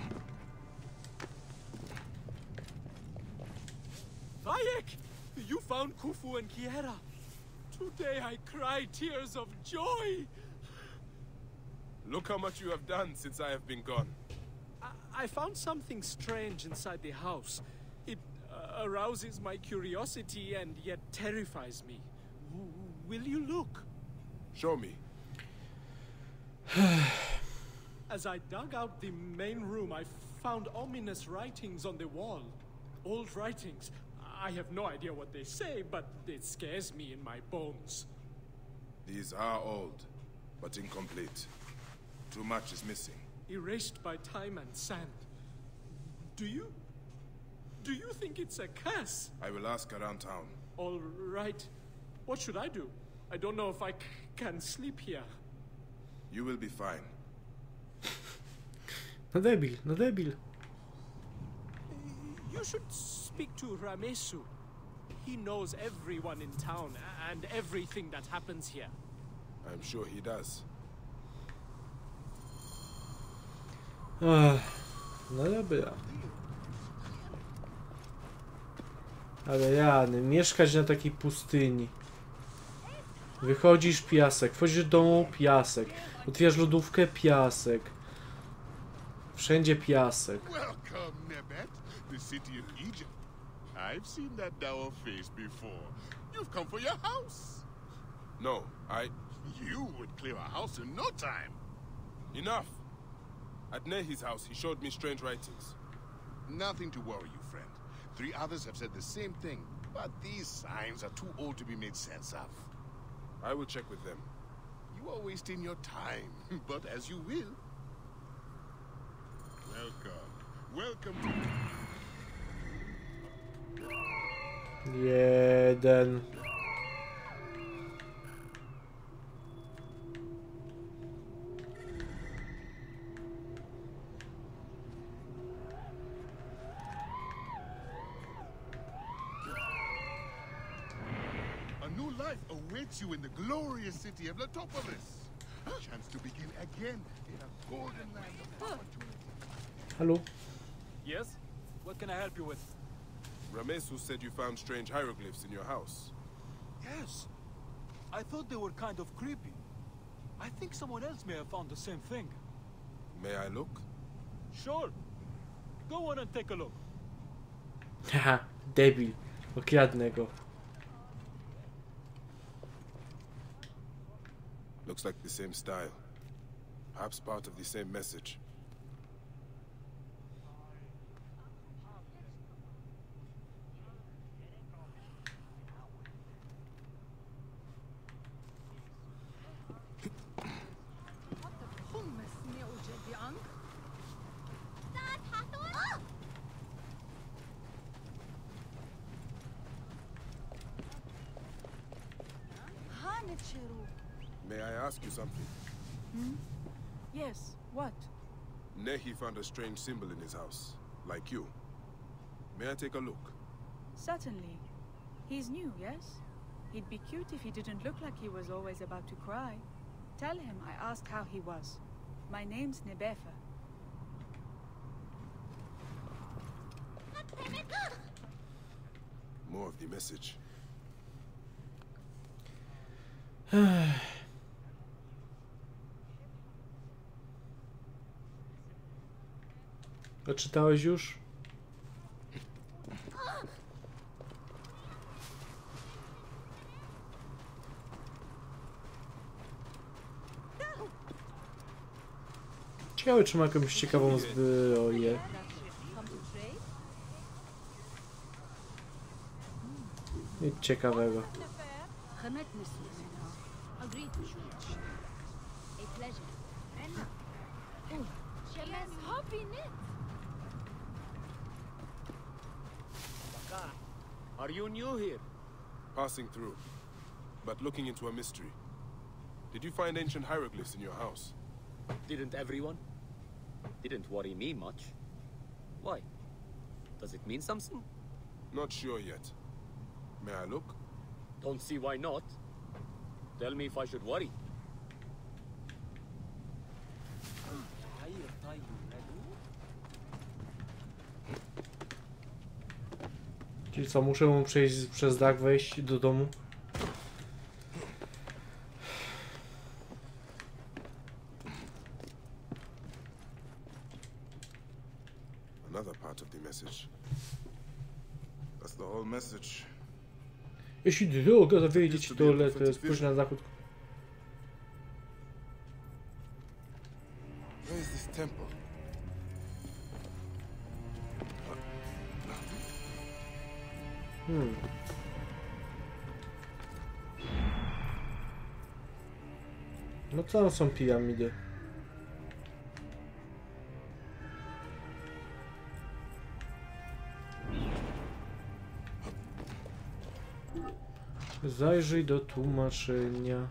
Bayek! You found Khufu and Kiera. Today I cry tears of joy. Look how much you have done since I have been gone. I found something strange inside the house. It arouses my curiosity and yet terrifies me. Will you look? Show me. As I dug out the main room, I found ominous writings on the wall. Old writings. I have no idea what they say, but it scares me in my bones. These are old, but incomplete. Too much is missing. Erased by time and sand. Do you think it's a curse? I will ask around town. All right. What should I do? I don't know if I can sleep here. You will be fine. No debil, no debil. You should speak to Ramesu. He knows everyone in town and everything that happens here. I'm sure he does. No dobra. Ale rany, mieszkać na takiej pustyni. Wychodzisz, piasek. Wchodzisz do domu, piasek. Otwierasz lodówkę, piasek. Wszędzie piasek. Welcome, Nebet, the city of Egypt. I've seen that dour face before. You've come for your house. No, You would clear a house in no time. Enough! At Nehi's house, he showed me strange writings. Nothing to worry you, friend. 3 others have said the same thing, but these signs are too old to be made sense of. I will check with them. You are wasting your time, but as you will. Welcome to... Jeden. A new life awaits you in the glorious city of Letopolis. A chance to begin again in a golden land of opportunity. Hello. Yes? What can I help you with? Ramesu said you found strange hieroglyphs in your house. Yes. I thought they were kind of creepy. I think someone else may have found the same thing. May I look? Sure. Go on and take a look. Haha, debil. Okradnę go. Looks like the same style. Perhaps part of the same message. May I ask you something? Hmm? Yes, what? Nehi found a strange symbol in his house, like you. May I take a look? Certainly. He's new, yes? He'd be cute if he didn't look like he was always about to cry. Tell him I asked how he was. My name's Nebefa. More of the message. Odczytałeś już? Ciekawe, czy ma jakąś ciekawą zbroję. Nic ciekawego. Are you new here? Passing through, but looking into a mystery. Did you find ancient hieroglyphs in your house? Didn't everyone? Didn't worry me much. Why? Does it mean something? Not sure yet. May I look? Don't see why not. Tell me if I should worry. Czyli co, muszę mu przejść przez dach, wejść do domu? Another part of the message. That's the whole message. Jeśli droga zawiedzie ci do lety, spójrz na zachód. Where is this temple? No co są piramidy? Zajrzyj do tłumaczenia.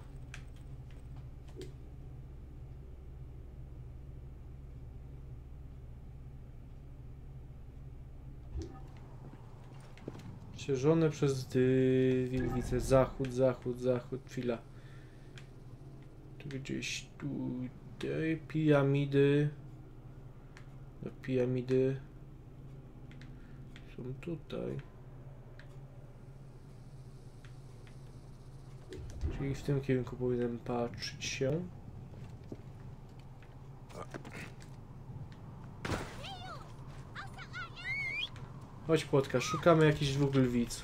Cierzone przez widzę zachód, chwila. Tu gdzieś tutaj piramidy. No, piramidy są tutaj. Czyli w tym kierunku powinienem patrzeć się. Chodź, Płotka, szukamy jakichś dwóch lwic.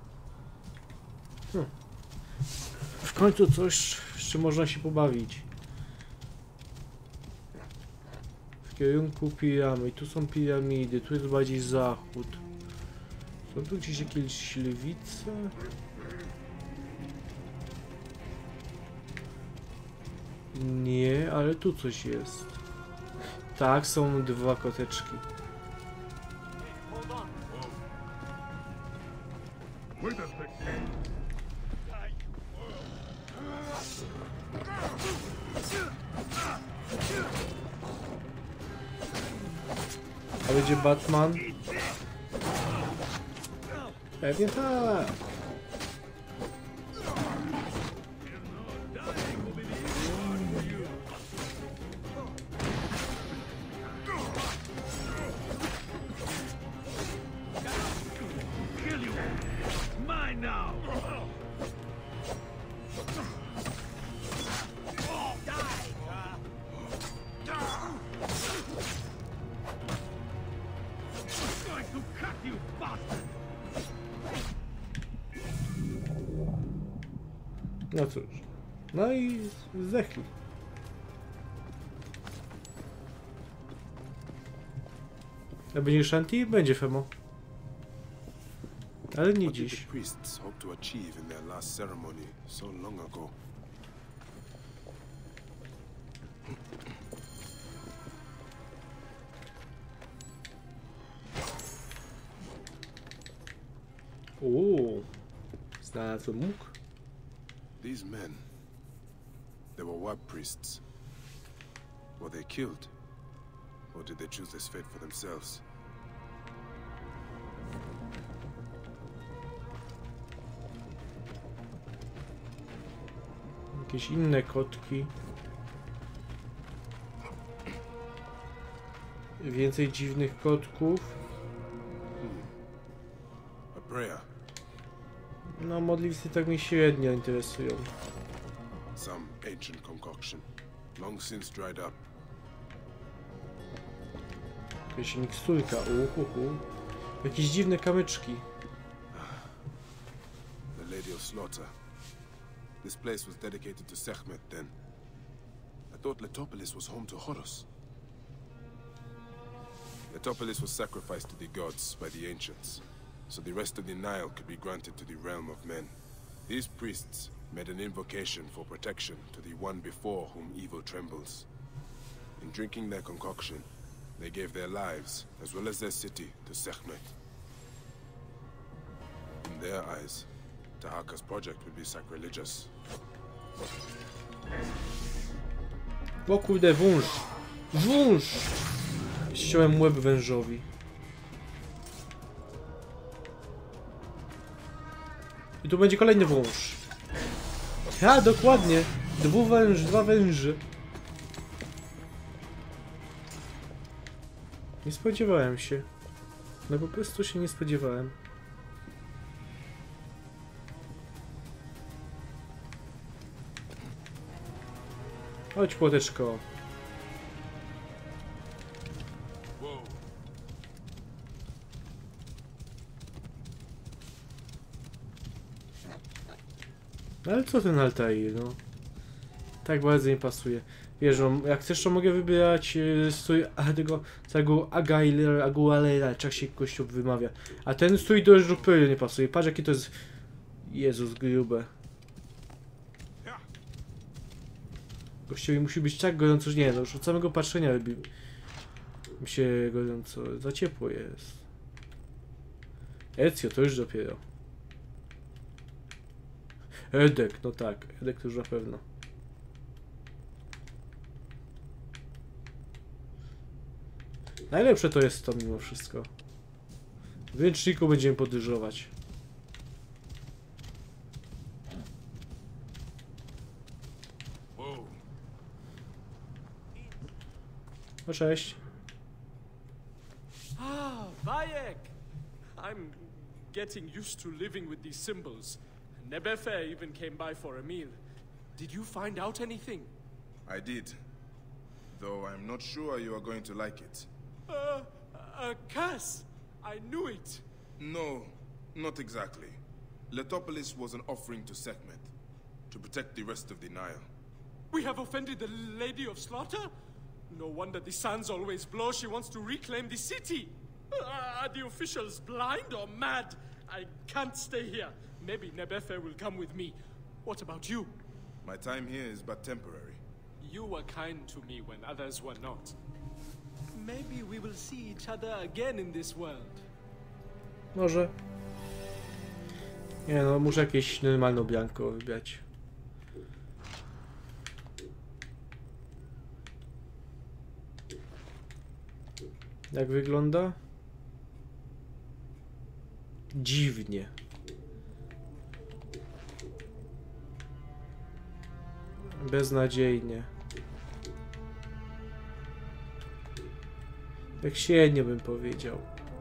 W końcu coś, z czym można się pobawić. W kierunku piramid. Tu są piramidy, tu jest bardziej zachód. Są tu gdzieś jakieś lwice? Nie, ale tu coś jest. Tak, są dwa koteczki. A będzie Batman? Pewnie tak. No cóż. No i zdechli. A będzie Shanti? Będzie Femo. Ale nie dziś. What did the priests hope to achieve in their last ceremony so long ago? Znalazłem łuk. These men, they were what priests? Were they killed? Or did they choose this fate for themselves? Jakieś inne kotki. Więcej dziwnych kotków. A prayer. No, modlitwy tak mi średnio interesują. Some ancient concoction, long since dried up. Jakaś miksturka. Jakieś dziwne kamyczki. The Lady of Slaughter. This place was dedicated to Sekhmet then. I thought Letopolis was home to Horus. Letopolis was sacrificed to the gods by the ancients, so the rest of the Nile could be granted to the realm of men. These priests made an invocation for protection to the one before whom evil trembles. In drinking their concoction, they gave their lives, as well as their city, to Sekhmet. In their eyes, Tahaka's project would be sacrilegious. O kurde, wąż! Wąż! Ściąłem łeb wężowi. I tu będzie kolejny wąż. Ja, dokładnie! Dwa węży. Nie spodziewałem się. No po prostu się nie spodziewałem. Chodź, płoteczko. Ale co ten Altair, no? Tak bardzo nie pasuje. Wiesz, no, jak chcesz, to mogę wybierać strój tego całego Aguilera, czy jak się kościół wymawia. A ten strój do żupy nie pasuje. Patrz, jaki to jest... Jezus, grube. Gościowi musi być tak gorąco, że nie, no już od samego patrzenia robi mi się gorąco. Za ciepło jest. Ezio, to już dopiero. Edek, no tak, Edek to już na pewno. Najlepsze to jest to mimo wszystko. W ręczniku będziemy podróżować. O, cześć. Ah, Bayek! I'm getting used to living with these symbols. Nebefe even came by for a meal. Did you find out anything? I did. Though I'm not sure you are going to like it. A curse? I knew it. No, not exactly. Letopolis was an offering to Sekhmet, to protect the rest of the Nile. We have offended the Lady of Slaughter? No wonder the suns always blow. She wants to reclaim the city. Are the officials blind or mad? I can't stay here. Maybe Nebefe will come with me. What about you? My time here is but temporary. You were kind to me when others were not. Maybe we will see each other again in this world. Może. Nie no, muszę jakieś normalne ubranko wybrać. Jak wygląda? Dziwnie. Beznadziejnie. Tak średnio bym powiedział.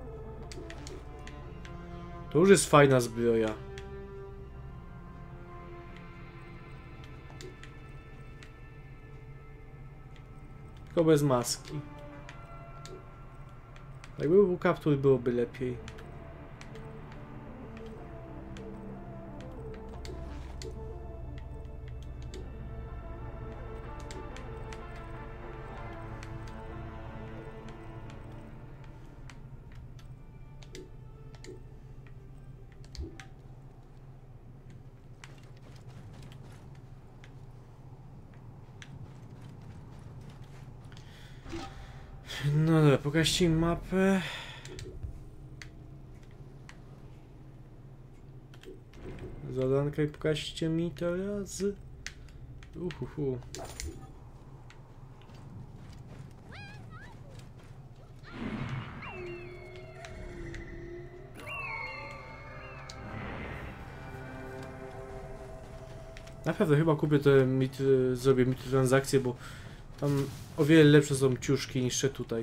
To już jest fajna zbroja. Tylko bez maski. Jakby był kaptur, byłoby lepiej. No dobra, pokażcie mi mapę. Zadankę pokażcie mi teraz. Uhuhu. Naprawdę chyba kupię te zrobię transakcje, bo tam o wiele lepsze są ciuszki niż tutaj.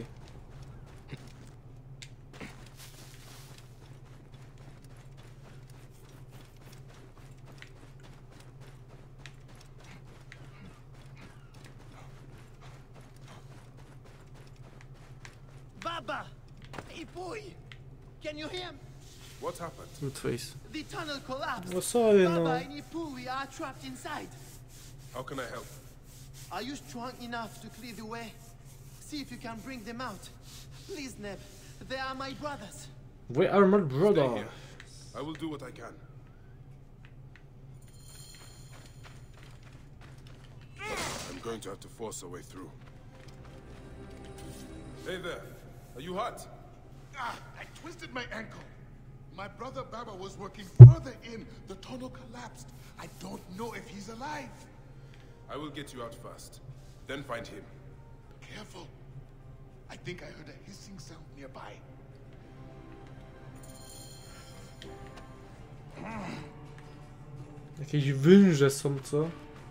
Baba! Hey boy! Can you hear me? What happened? Face. The tunnel collapsed. Oh, sorry, Baba no. and Ipui are trapped inside. How can I help? Are you strong enough to clear the way? See if you can bring them out. Please, Neb. They are my brothers. We are my Stay brother. here. I will do what I can. I'm going to have to force a way through. Hey there. Are you hurt? Ah, I twisted my ankle. My brother Baba was working further in. The tunnel collapsed. I don't know if he's alive. I will get you out first. Then find him. Careful. I think I heard a hissing sound nearby. Jakieś węże są, co?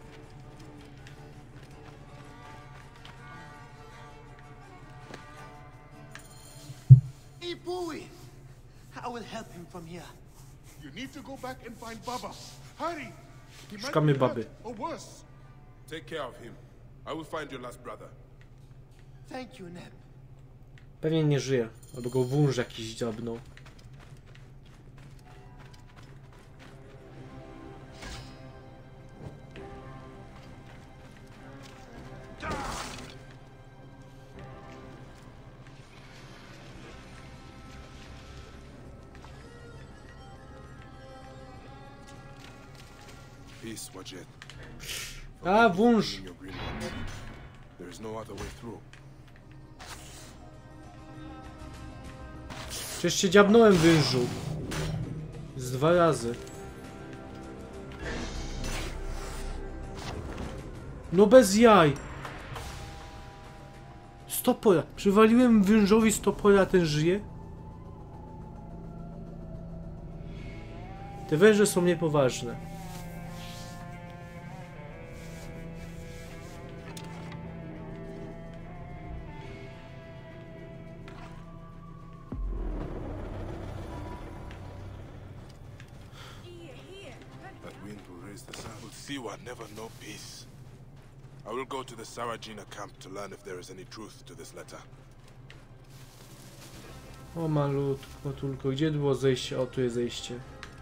Ipui! I will help him from here. You need to go back and find Baba. Hurry! He might Szukamy be baby. hurt, or worse. Take care of him. I will find your last brother. Thank you, Neb. Pewnie nie żyje, albo go wąż jakiś dziabnął. Peace, Wajid. A, wąż! There is no other way through. Przecież cię dziabnąłem, wężu. Z 2 razy. No bez jaj! Stopora! Przywaliłem wężowi stopora, a ten żyje? Te węże są niepoważne. Siwa never know peace. I will go to the Sarajina camp to learn if there is any truth to this letter. O malutko, tylko gdzie było zejście? O, tu jest zejście.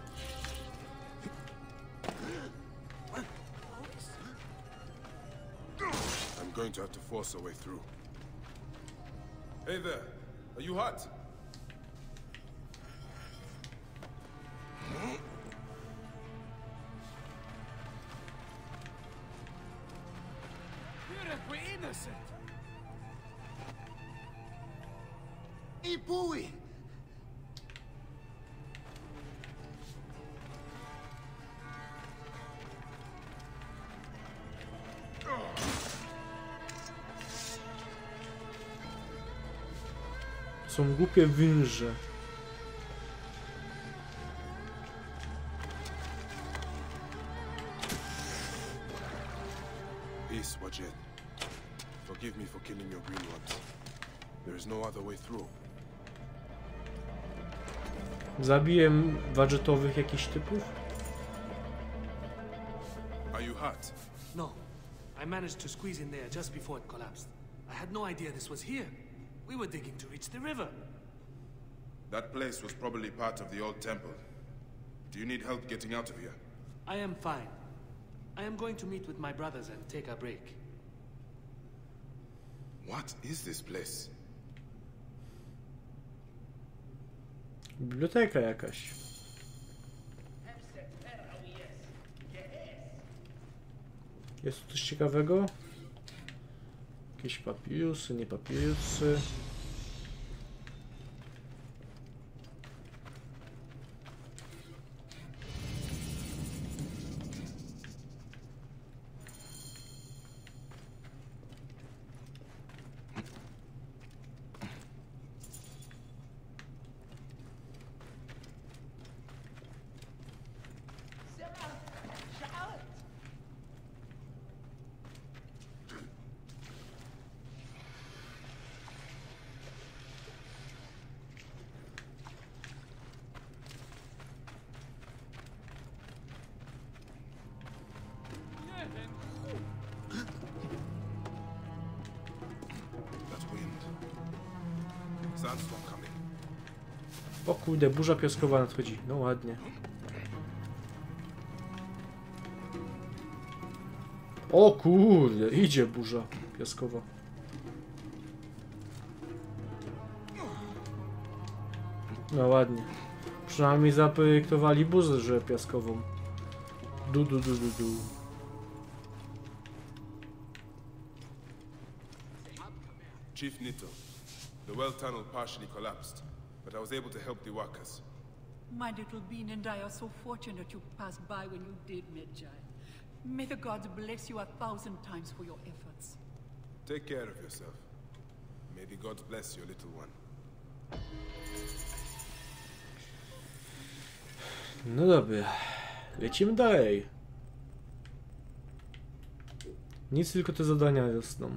I'm going to have to force a way through. Hey there, are you hot? We're innocent. Ipui! Są głupie węże. Peace, Wajed. Forgive me for killing your green ones. There is no other way through. Zabiję wadżetowych jakichś typów? Are you hot? No. I managed to squeeze in there just before it collapsed. I had no idea this was here. We were digging to reach the river. That place was probably part of the old temple. Do you need help getting out of here? I am fine. I am going to meet with my brothers and take a break. What is this place? Biblioteka jakaś. Jest tu coś ciekawego? Jakieś papirusy, nie papirusy. Sandstorm coming. O kurde, burza piaskowa nadchodzi. No ładnie. O kurde, idzie burza piaskowa. No ładnie. Przynajmniej zaprojektowali burzę piaskową. Du. Chief Nito, the well tunnel partially collapsed, but I was able to help the workers. My little bean and I are so fortunate you passed by when you did, Medjay. May the gods bless you 1,000 times for your efforts. Take care of yourself. May the gods bless your little one. No dobra. Lecimy dalej. Nic, tylko te zadania rosną.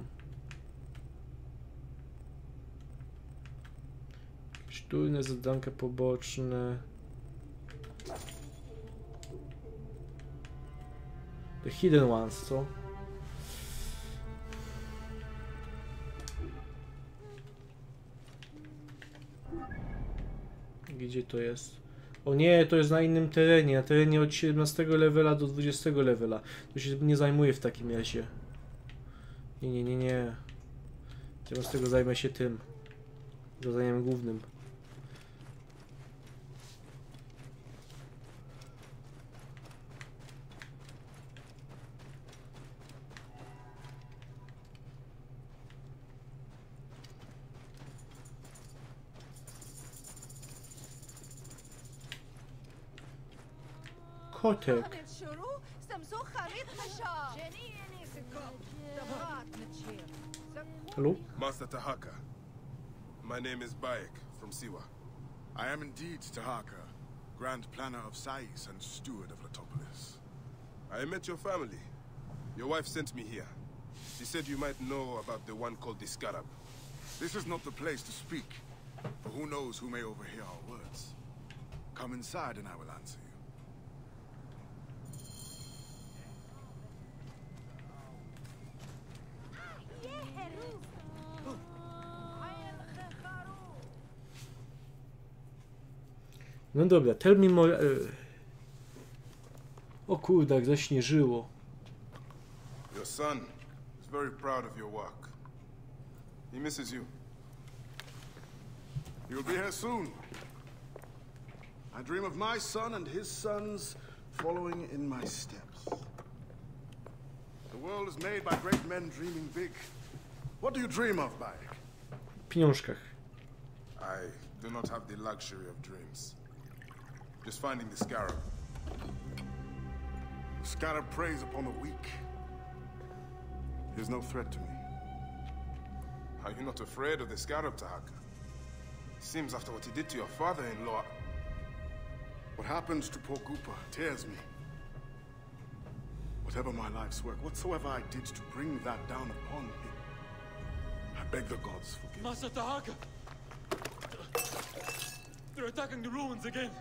Sztujne zadanka poboczne. The Hidden Ones, co? Gdzie to jest? O nie, to jest na innym terenie. Na terenie od 17 levela do 20 levela. To się nie zajmuje w takim razie. Nie. Zamiast tego zajmę się tym. Zadaniem głównym. Kotek. Hello? Master Tahaka. My name is Bayek from Siwa. I am indeed Tahaka, Grand Planner of Sais and Steward of Letopolis. I met your family. Your wife sent me here. She said you might know about the one called the Scarab. This is not the place to speak, for who knows who may overhear our words. Come inside and I will answer you. No dobra, tell me more... O kurde, jak zaśnieżyło. Your son is very proud of your work. He misses you. You'll be here soon. I dream of my son and his sons following in my steps. The world is made by great men dreaming big. What do you dream of, Bayek? Pieniążkach. I do not have the luxury of dreams. Just finding the scarab. The scarab preys upon the weak. He is no threat to me. Are you not afraid of the scarab, Tahaka? Seems after what he did to your father-in-law. What happens to poor Gupa tears me. Whatever my life's work, whatsoever I did to bring that down upon him, I beg the gods forgive. Master Tahaka! They're attacking the ruins again.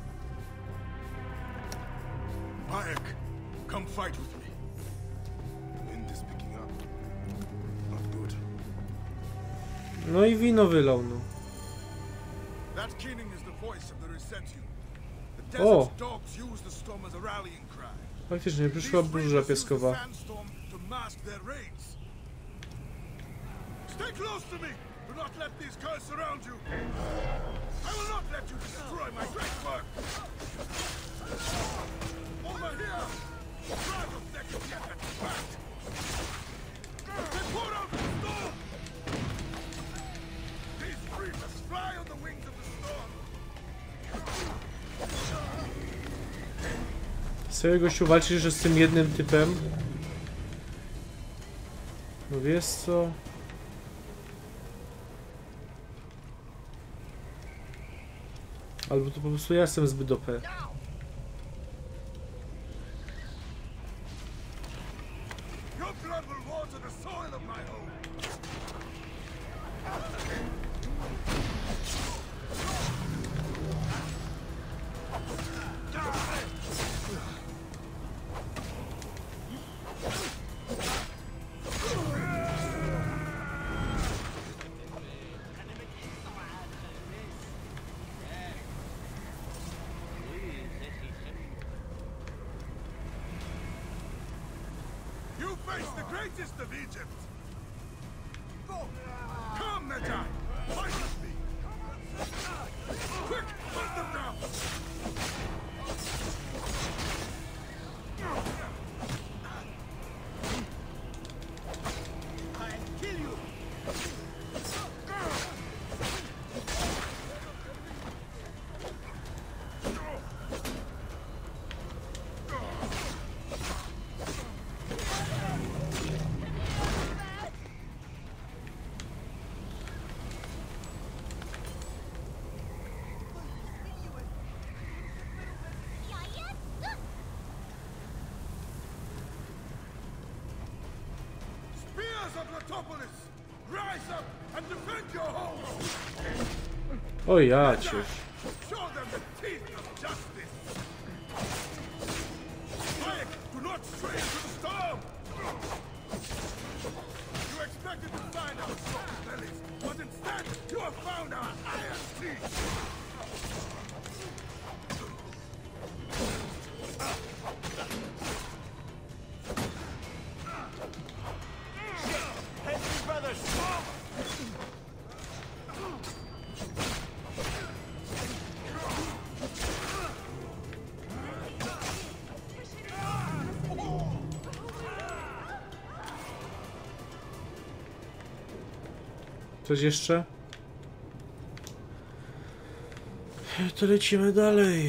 Bayek, come fight with me. Wind is picking up. Not good. No i wino wylał, no. That keening is the voice of the Resentiu. The O! desert's dogs use the storm as a rallying cry. Faktycznie, przyszła burza piaskowa. To mask their raids. Stay close to me! Do not let these curs surround you! I will not let you destroy my great work! Over here! Drive of next get at the back! They pour out the storm! These reapers fly on the wings of the storm! Serio, gościu, walczysz że z tym jednym typem? No wiesz co? Albo to po prostu ja jestem zbyt OP. O ja cię. Coś jeszcze? To lecimy dalej.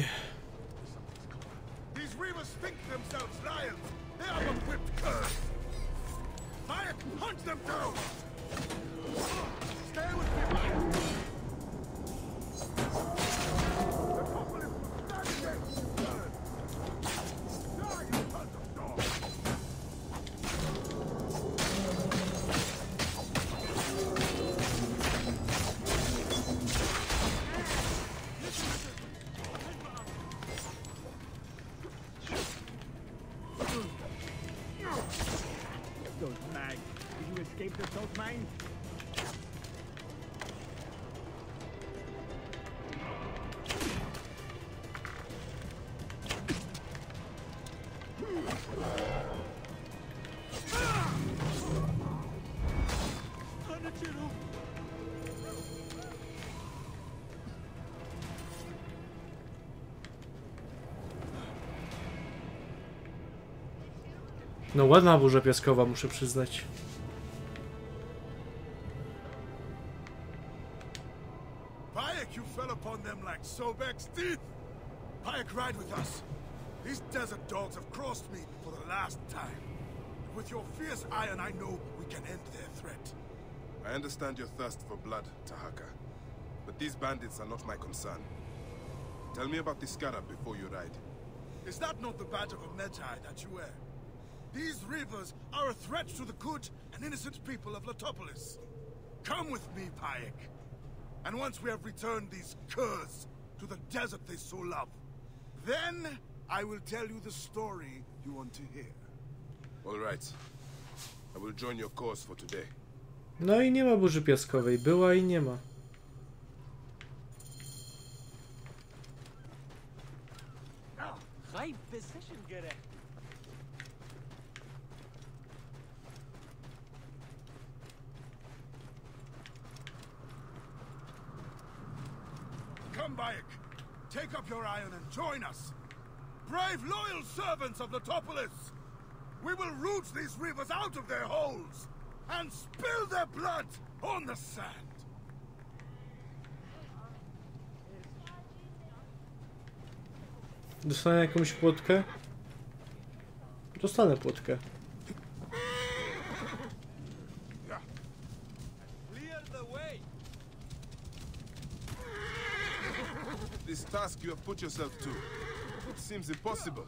No ładna burza piaskowa, muszę przyznać. Bayek, you fell upon them like Sobek's teeth. Bayek, ride with us. These desert dogs have crossed me for the last time. With your fierce iron, I know we can end their threat. I understand your thirst for blood, Tahaka. But these bandits are not my concern. Tell me about the scarab before you ride. Is that not the badge of a Medjay that you wear? These rivers are a threat to the good and innocent people of Latopolis. Come with me, Bayek. And once we have returned these curs to the desert they so love, then I will tell you the story you want to hear. All right. I will join your cause for today. No i nie ma burzy piaskowej. Była i nie ma. High position, Gere. Come, Bayek. Take up your iron and join us. Brave, loyal servants of Latopolis. We will root these rivers out of their holes and spill their blood on the sand. Dostanę jakąś płotkę? Dostanę płotkę. This task you have put yourself to, it seems impossible.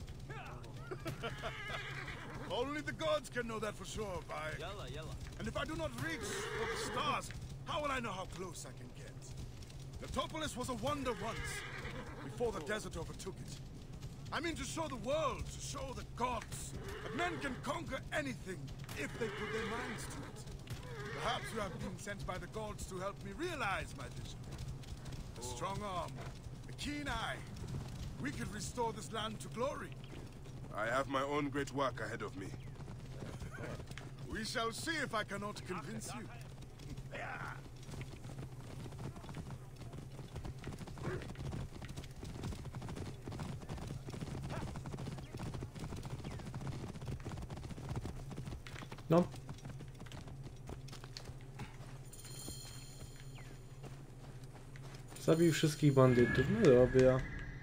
Only the gods can know that for sure, Bayek. And if I do not reach for the stars, how will I know how close I can get? Latopolis was a wonder once, before the desert overtook it. I mean to show the world, to show the gods, that men can conquer anything if they put their minds to it. Perhaps you have been sent by the gods to help me realize my vision. A strong arm, a keen eye. We could restore this land to glory. I have my own great work ahead of me. We shall see if I cannot convince you. No. Zabił wszystkich bandytów. No dobra.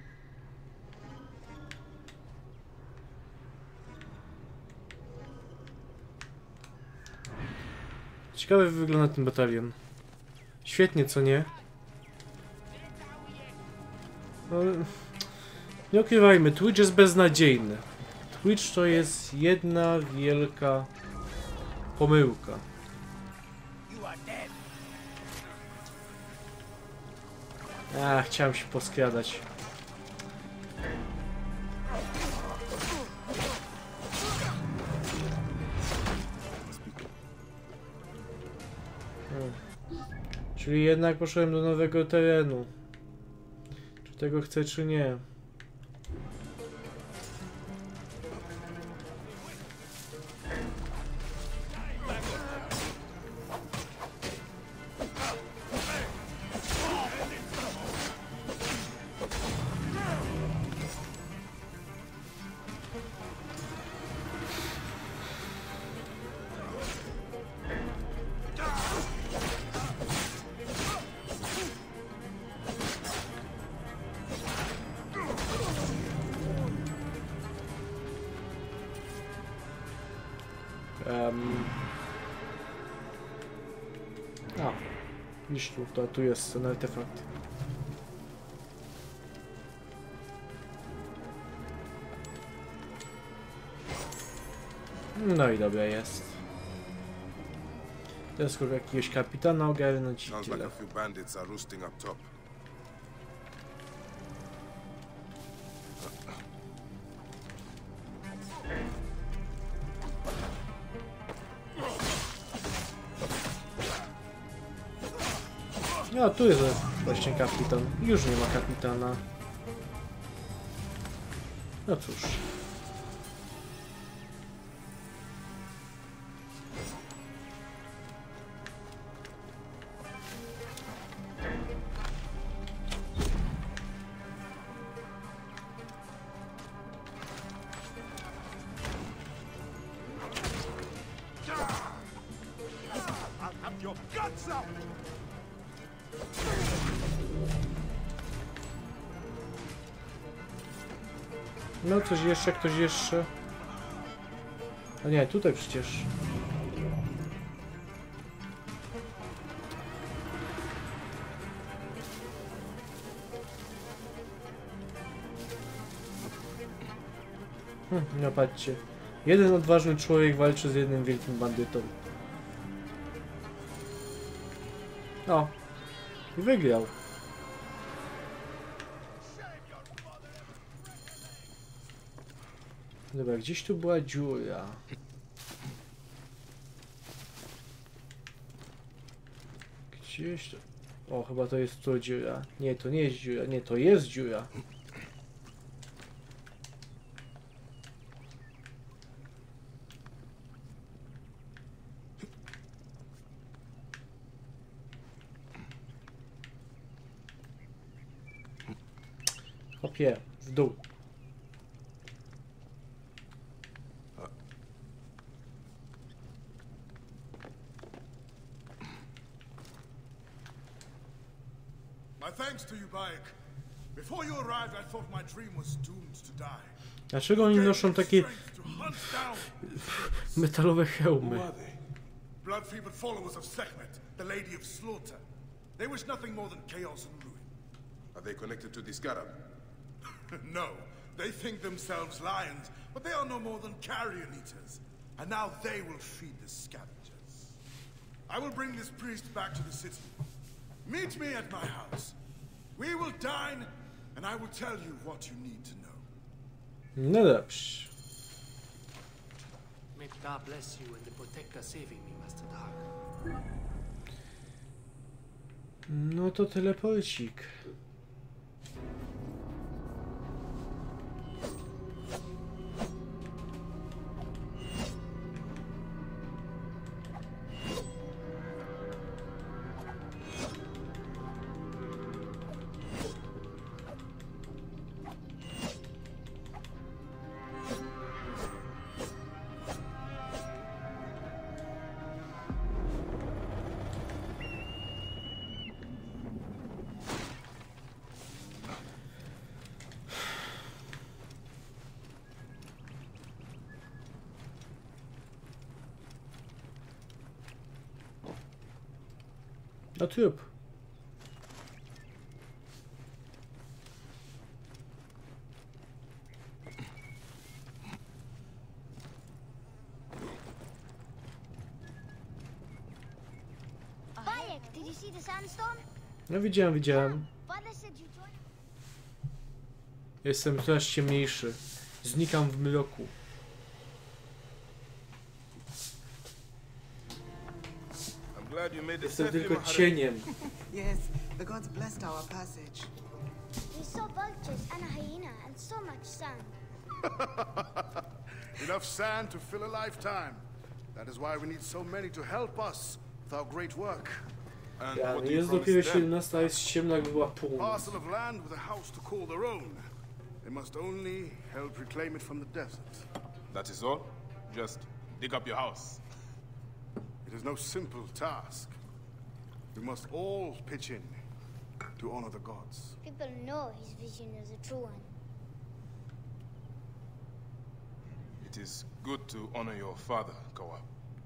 Ciekawy wygląda ten batalion. Świetnie, co nie? No, nie ukrywajmy, Twitch jest beznadziejny. Twitch to jest jedna wielka pomyłka. Chciałem się poskradać. Czyli jednak poszedłem do nowego terenu. Czy tego chcę, czy nie? Gdzieś tu jest ten artefakt. No i dobra jest. Teraz tylko jakiegoś kapitana ogarnąć i tyle. No, tu jest właśnie kapitan. Już nie ma kapitana. No cóż. No coś jeszcze, ktoś jeszcze. A nie, tutaj przecież. No patrzcie. Jeden odważny człowiek walczy z jednym wielkim bandytą. O. I wygrał. Dobra, gdzieś tu była dziura. Gdzieś to... O, chyba to jest to dziura. Nie, to nie jest dziura. Nie, to jest dziura. Hopie, w dół. My thanks to you, Bayek. Before you arrived, I thought my dream was doomed to die. Dlaczego oni noszą takie metalowe hełmy? Blood-fevered followers of Sekhmet, the Lady of Slaughter. They wish nothing more than chaos and ruin. Are they connected to the Scarab? No, they think themselves lions, but they are no more than carrion eaters. And now they will feed the scavengers. I will bring this priest back to the city. Meet me at my house. We will dine, and I will tell you what you need to know. No dobrze. May God bless you and the Protector saving me, Master Dark. No to teleporcik. No trup. Bayek, did you see the sandstorm? No widziałem. Father said you joined. Jestem coraz ciemniejszy. Znikam w mroku. Jestem tylko cieniem. Yes, the gods blessed our passage. We saw vultures and a hyena and so much sand. Enough sand to fill a lifetime. That is why we need so many to help us with our great work. Ja, jest dopiero 17, jest ciemno, jakby była północ. Parcel of land with a house to call their own. They must only help reclaim it from the desert. That is all? Just dig up your house. It is no simple task. We must all pitch in to honor the gods. People know his vision is a true one. It is good to honor your father, Kawa.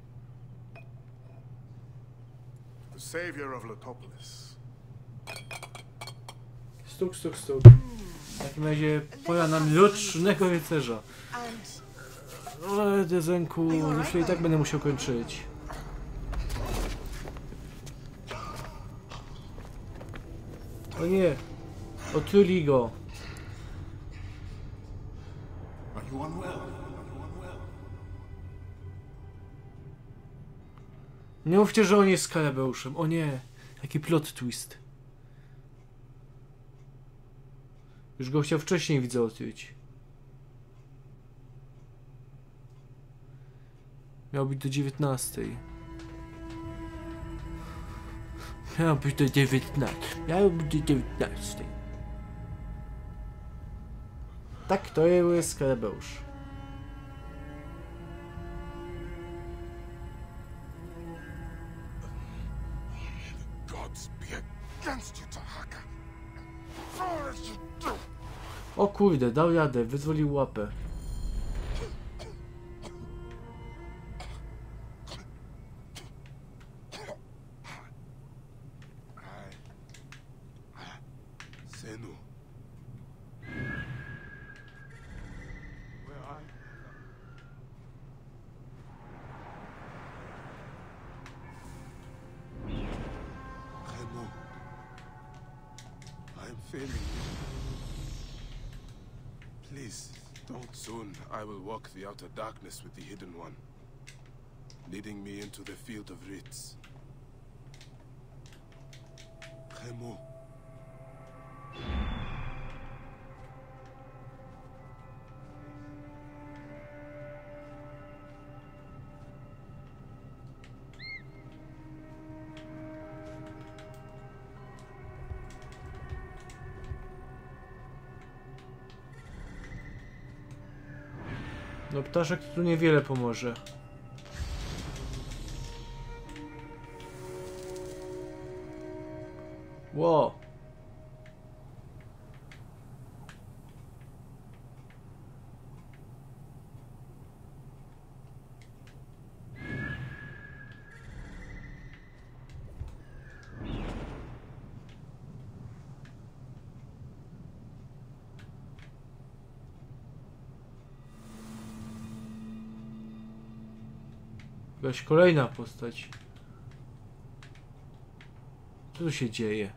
The savior of Letopolis. Stuk, stuk, stuk. W takim razie pora na mrocznego rycerza. Ale Dezenku, już i tak będę musiał kończyć. O nie! Otruli go! Nie mówcie, że on jest skarabeuszem. O nie! Jaki plot twist. Już go chciał wcześniej, widzę, otruć. Miał być do 19. Miał być do 19. Miał być do 19. Tak, to jest skarabeusz. against you, Tahaka. All as you do. O kurde, dał jadę, wyzwolił łapę. Zenu. Where are you? Remo. I'm failing you. Please, don't. Soon I will walk the outer darkness with the Hidden One, leading me into the field of Ritz. Remo. No ptaszek tu niewiele pomoże. Ło! Jakaś kolejna postać. Co tu się dzieje?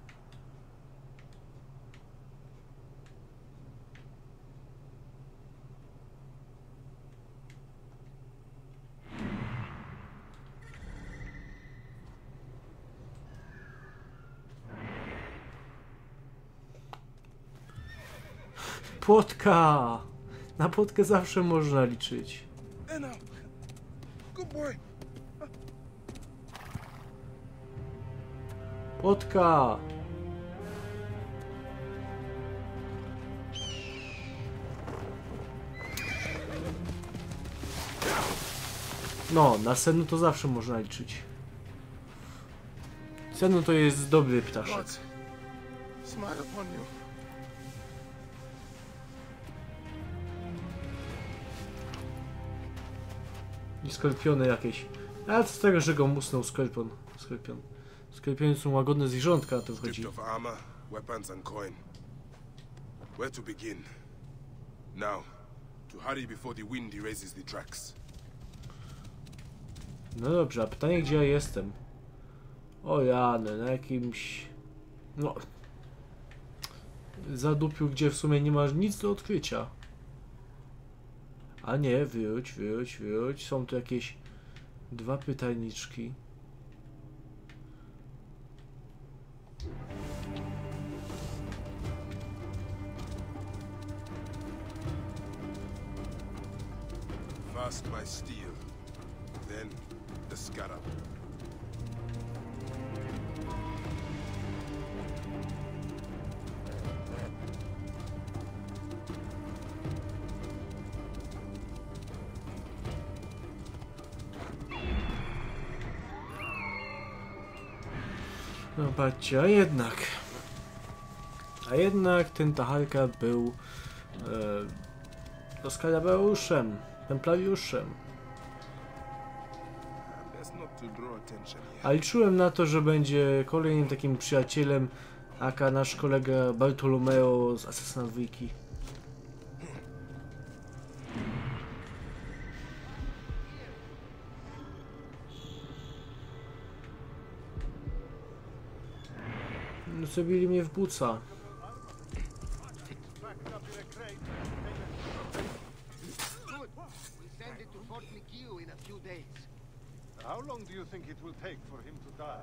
Płotka! Na płotkę zawsze można liczyć. Good boy. Płotka! No, na Senu to zawsze można liczyć. Senu to jest dobry ptaszek. Smile upon you. I skorpiony jakieś. Ale co z tego, że go musnął skorpion. Skorpiony są łagodne zwierzątka, na to wchodzi. Stripped of armor, weapons and coin. Where to begin? Now, to hurry before the wind erases the tracks. No dobrze, a pytanie, gdzie ja jestem? O Jany, na jakimś... No... Zadupiu, gdzie w sumie nie masz nic do odkrycia. A nie, wróć. Są tu jakieś 2 pytajniczki. First my steel, then the scarab. No patrzcie, a jednak ten Taharka był skarabeuszem, templariuszem. A liczyłem na to, że będzie kolejnym takim przyjacielem, aka nasz kolega Bartolomeo z Assassin's Creed. No zabili mnie w buca. How long do you think it will take for him to die?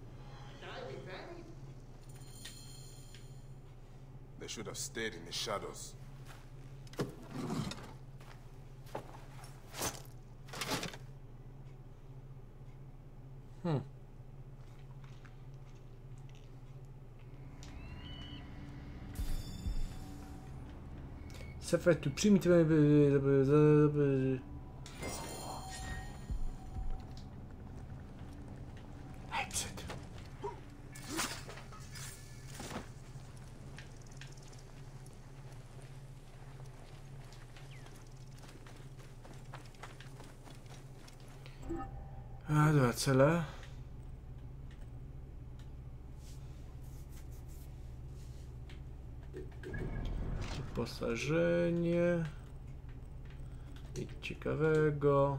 They should have stayed in the shadows. Sefer, tu przyjmij Dobra, cele. Wyposażenie. Nic ciekawego.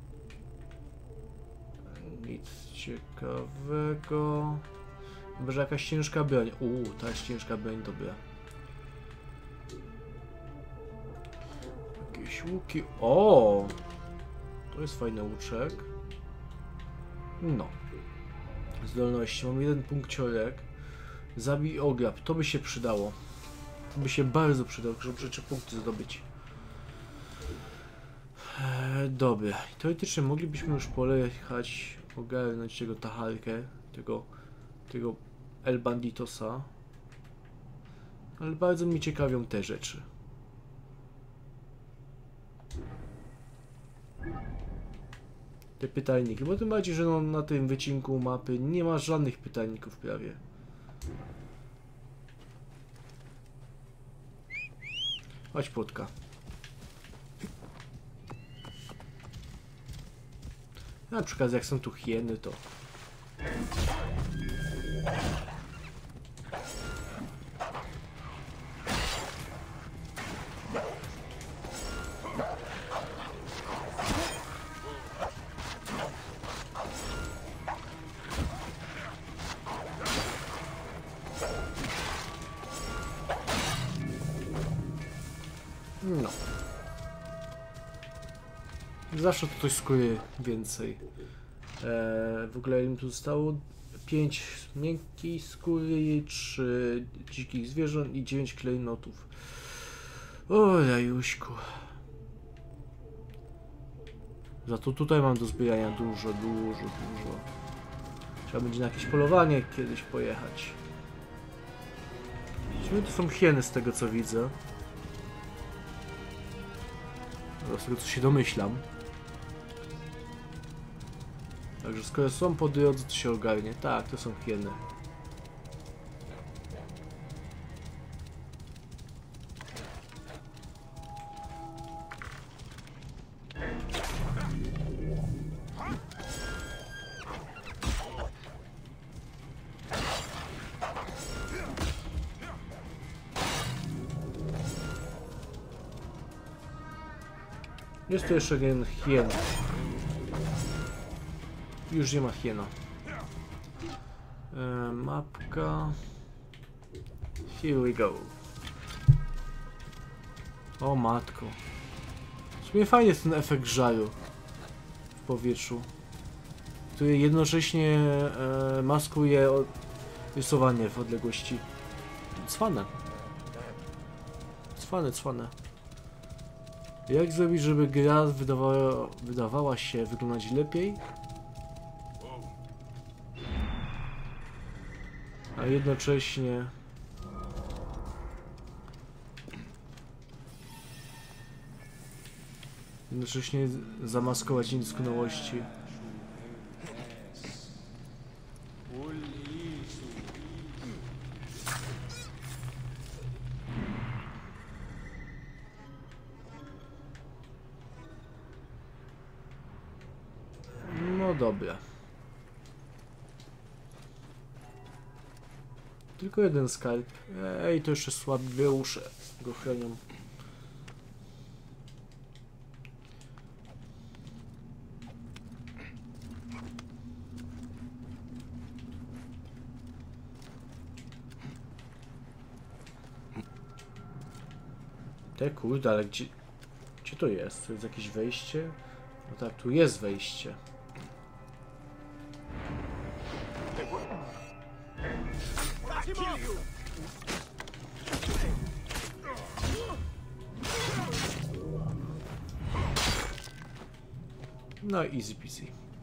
Nic ciekawego. Może jakaś ciężka broń. Ta jest ciężka broń, dobra. Jakieś łuki. O! To jest fajny łuczek. No. Zdolności. Mam 1 punkciorek. Zabij ograb. To by się przydało. To by się bardzo przydało, żeby 3 punkty zdobyć. Dobra. Teoretycznie moglibyśmy już polechać, ogarnąć tego Taharkę, tego El Banditosa. Ale bardzo mnie ciekawią te rzeczy. Te pytajniki, bo tym bardziej, że no, na tym wycinku mapy nie ma żadnych pytajników prawie. Chodź, płotka. Na przykład jak są tu hieny, to... No. Zawsze to coś skóry więcej. W ogóle im tu zostało 5 miękkiej skóry, 3 dzikich zwierząt i 9 klejnotów. O jajuśku. Za to tutaj mam do zbierania dużo. Trzeba będzie na jakieś polowanie kiedyś pojechać. To są hieny z tego co widzę. Z tego co się domyślam. Także skoro są po drodze, to się ogarnie. Tak, to są hieny. Jest tu jeszcze jeden hien. Już nie ma hiena. Mapka. Here we go. O matko. W sumie fajnie jest ten efekt żaru w powietrzu, który jednocześnie maskuje rysowanie w odległości. Cwane. Jak zrobić, żeby gra wydawała się wyglądać lepiej, a jednocześnie zamaskować niedoskonałości? No dobra. Tylko jeden skarb. Ej, to jeszcze słabe uszy go chronią. Te kurde, ale gdzie to jest? To jest jakieś wejście? No tak, tu jest wejście. No easy peasy.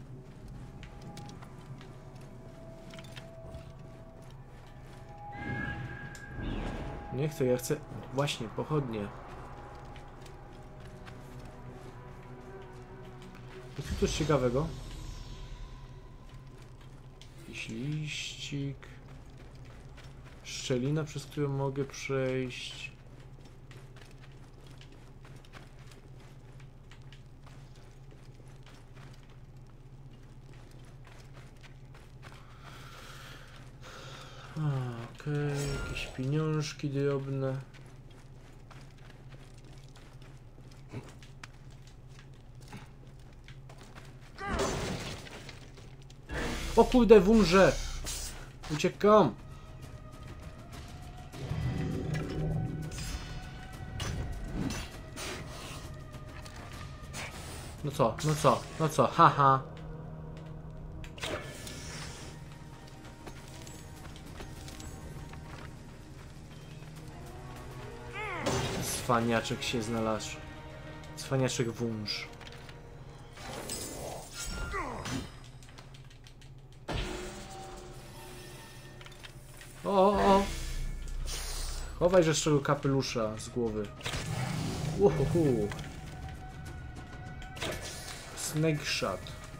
Nie chcę, ja chcę właśnie pochodnie. Jest tu coś ciekawego? Jakiś liścik. Szczelina, przez którą mogę przejść. Jakieś pieniążki drobne. O kurde, wumrze! Uciekam! No co, no co, no co, haha. Cwaniaczek się znalazł. Cwaniaczek wąż. O! Chowaj jeszcze tego kapelusza z głowy. Uhuhu. Snake shot.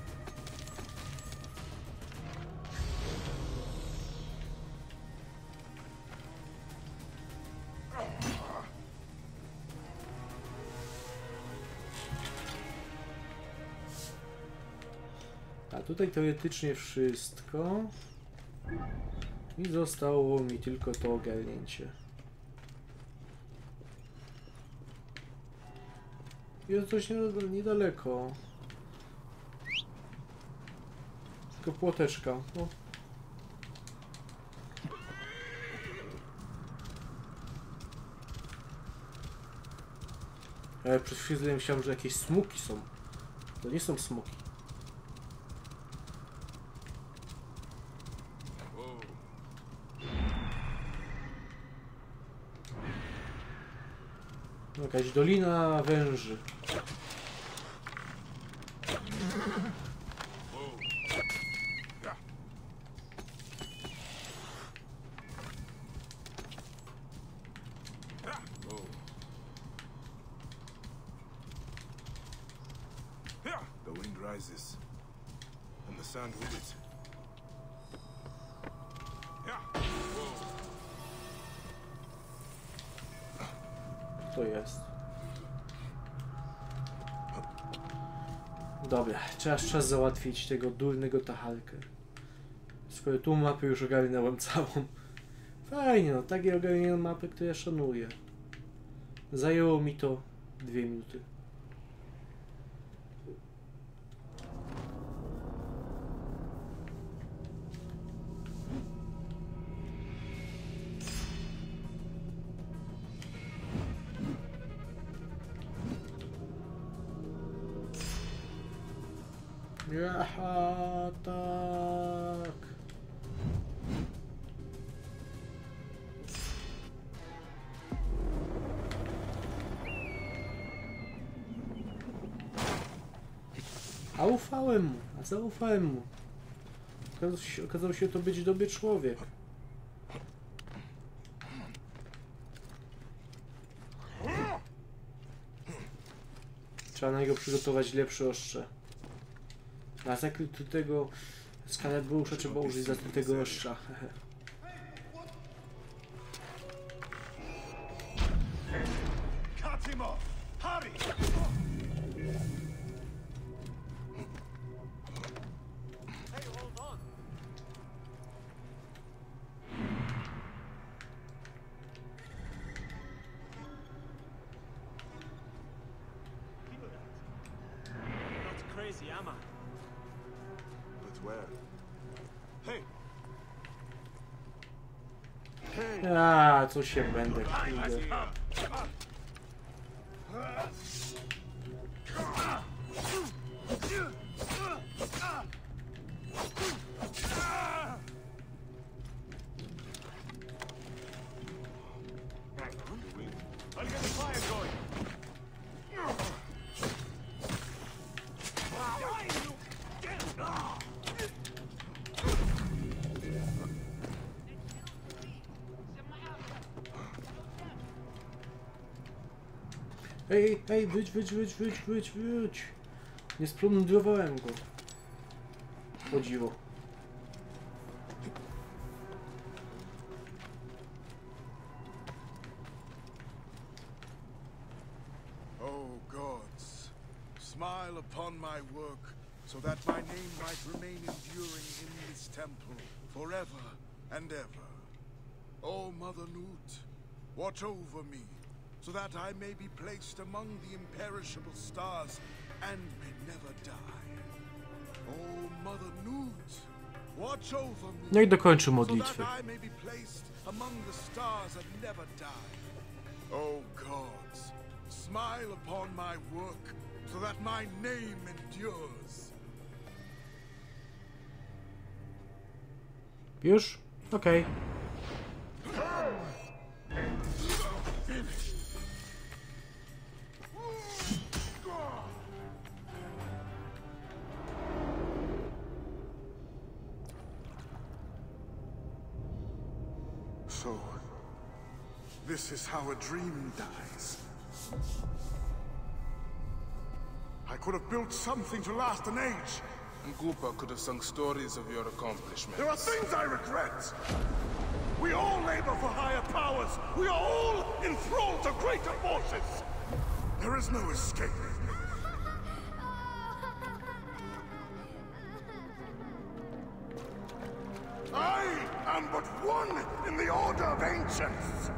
A tutaj teoretycznie wszystko. I zostało mi tylko to ogarnięcie. Jest coś niedaleko. Tylko płoteczka. No. Ale przez chwilę myślałem, że jakieś smoki są. To nie są smoki. Jakaś dolina węży. The wind rises, and the sand with it. To jest. Dobra, czas załatwić tego durnego Tahalkę. Skoro tu mapę już ogarnąłem całą. Fajnie, no takie ogarnione mapy, które ja szanuję. Zajęło mi to 2 minuty. Jaha, tak. A ufałem mu, a zaufałem mu. Okazał się to być dobry człowiek. Trzeba na niego przygotować lepsze ostrze. Na zakrytego skalebusza trzeba użyć zakrytego ostrza. Cut him off! Hurry! Hey, hold on! Not crazy, am I? But where? Hey! A, co się będę, kurde. I'll get the fire going. Ej, wyjdź. Nie splądrowałem go. Chodziło. Oh gods, smile upon my work, so that my name might remain enduring in this temple forever and ever. Oh, Mother Newt, watch over me, so that I may be placed among the imperishable stars and may never die. Oh, Mother Newt, watch over me, No i dokończy so modlitwy. that I may be placed among the stars and never die. Oh gods, smile upon my work, so that my name endures. Już? Okej. So, this is how a dream dies. I could have built something to last an age. And Goopa could have sung stories of your accomplishments. There are things I regret. We all labor for higher powers. We are all enthralled to greater forces. There is no escape. I am but one in the Order of Ancients.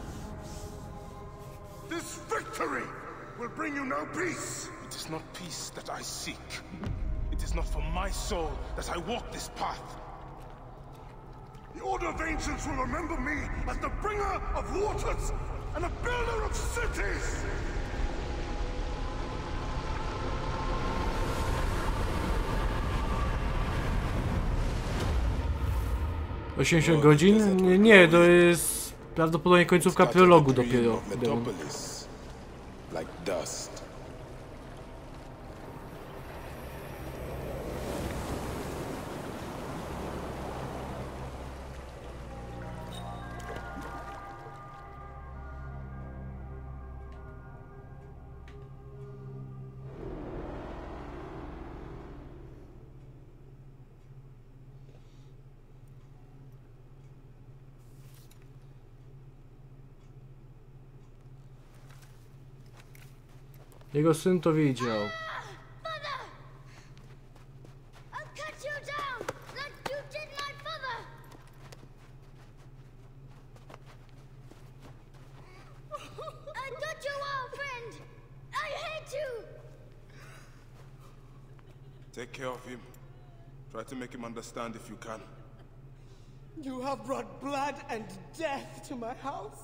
This victory will bring you no peace. It is not peace that I seek. It is not for my soul that I walk this path. The Order of Ancients will remember me as the bringer of waters and a builder of cities. 80 godzin? Nie, to jest prawdopodobnie końcówka prologu dopiero. Metropolis, like dust. Jego syn to widział. Father! I'll cut you down like you did my father! I thought you were a friend! I hate you! Take care of him. Try to make him understand if you can. You have brought blood and death to my house.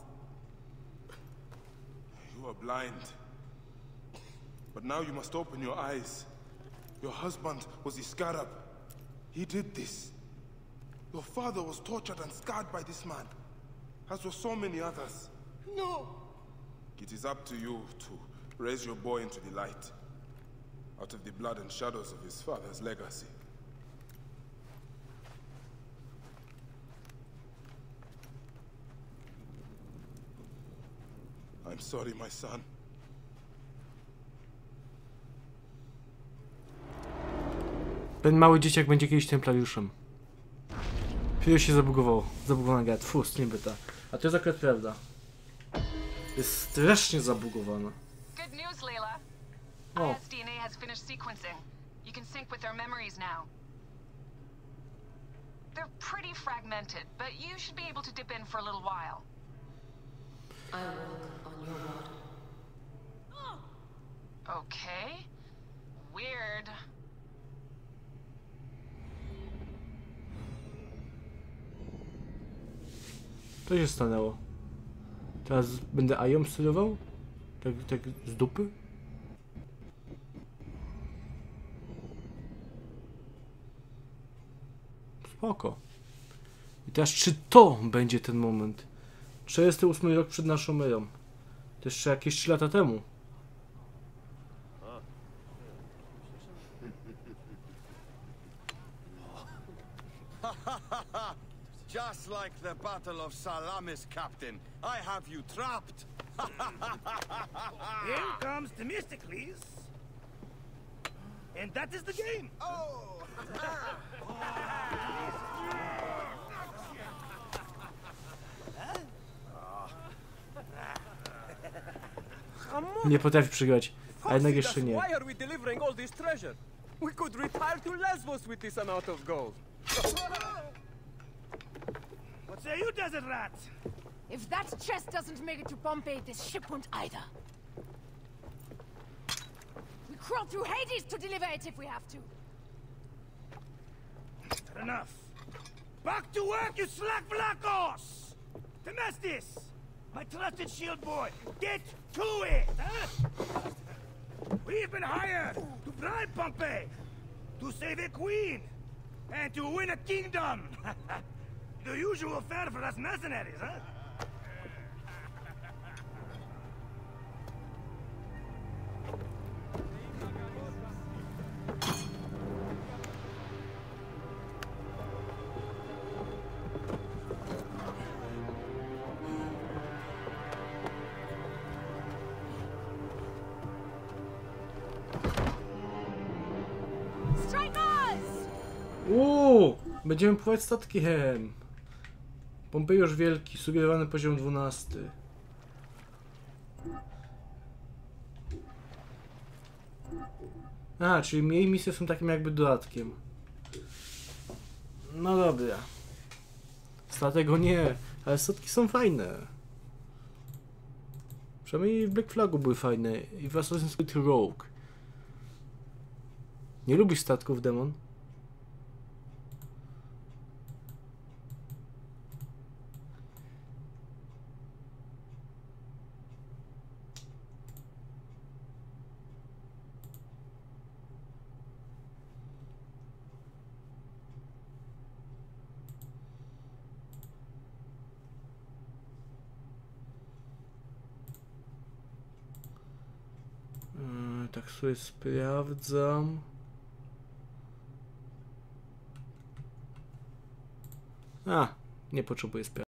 You are blind. But now you must open your eyes. Your husband was Iskarab. He did this. Your father was tortured and scarred by this man, as were so many others. No! It is up to you to raise your boy into the light, out of the blood and shadows of his father's legacy. I'm sorry, my son. Ten mały dzieciak będzie kiedyś templariuszem. Chwilę się zabugowało. Zabugowana gra. Tfus, niby ta. A to jest akurat prawda. Jest strasznie zabugowana. Good news, Layla. Oh. IS DNA has finished sequencing. You can sync with their memories now. They're pretty fragmented, but you should be able to dip in for a little while. I walk on your water. Okay. Weird. Co się stanęło? Teraz będę Ają sterował? Tak z dupy? Spoko. I teraz czy to będzie ten moment? 48 rok przed naszą erą. To jeszcze jakieś 3 lata temu. Just like the Battle of Salamis, Captain. I have you trapped. Here comes Themistocles. And that is the game. Oh! Nie potrafi przegrać, a jednak jeszcze nie. Why are we delivering all this treasure? We could retire to Lesbos with this amount of gold. What Say you desert rats! If that chest doesn't make it to Pompeii, this ship won't either. We crawl through Hades to deliver it if we have to. Enough. Back to work, you slack vlakos! Temestis! My trusted shield boy, get to it, huh? We've been hired to bribe Pompey, to save a queen, and to win a kingdom. The usual fare for us mercenaries, huh? Będziemy pływać statkiem. Pompejusz Wielki, sugerowany poziom 12. A, czyli jej misje są takim jakby dodatkiem. No dobra. Dlatego nie, ale statki są fajne. Przynajmniej w Black Flagu były fajne i w Assassin's Creed Rogue. Nie lubisz statków, Demon? Tak sobie sprawdzam. Nie potrzebuję sprawdzać.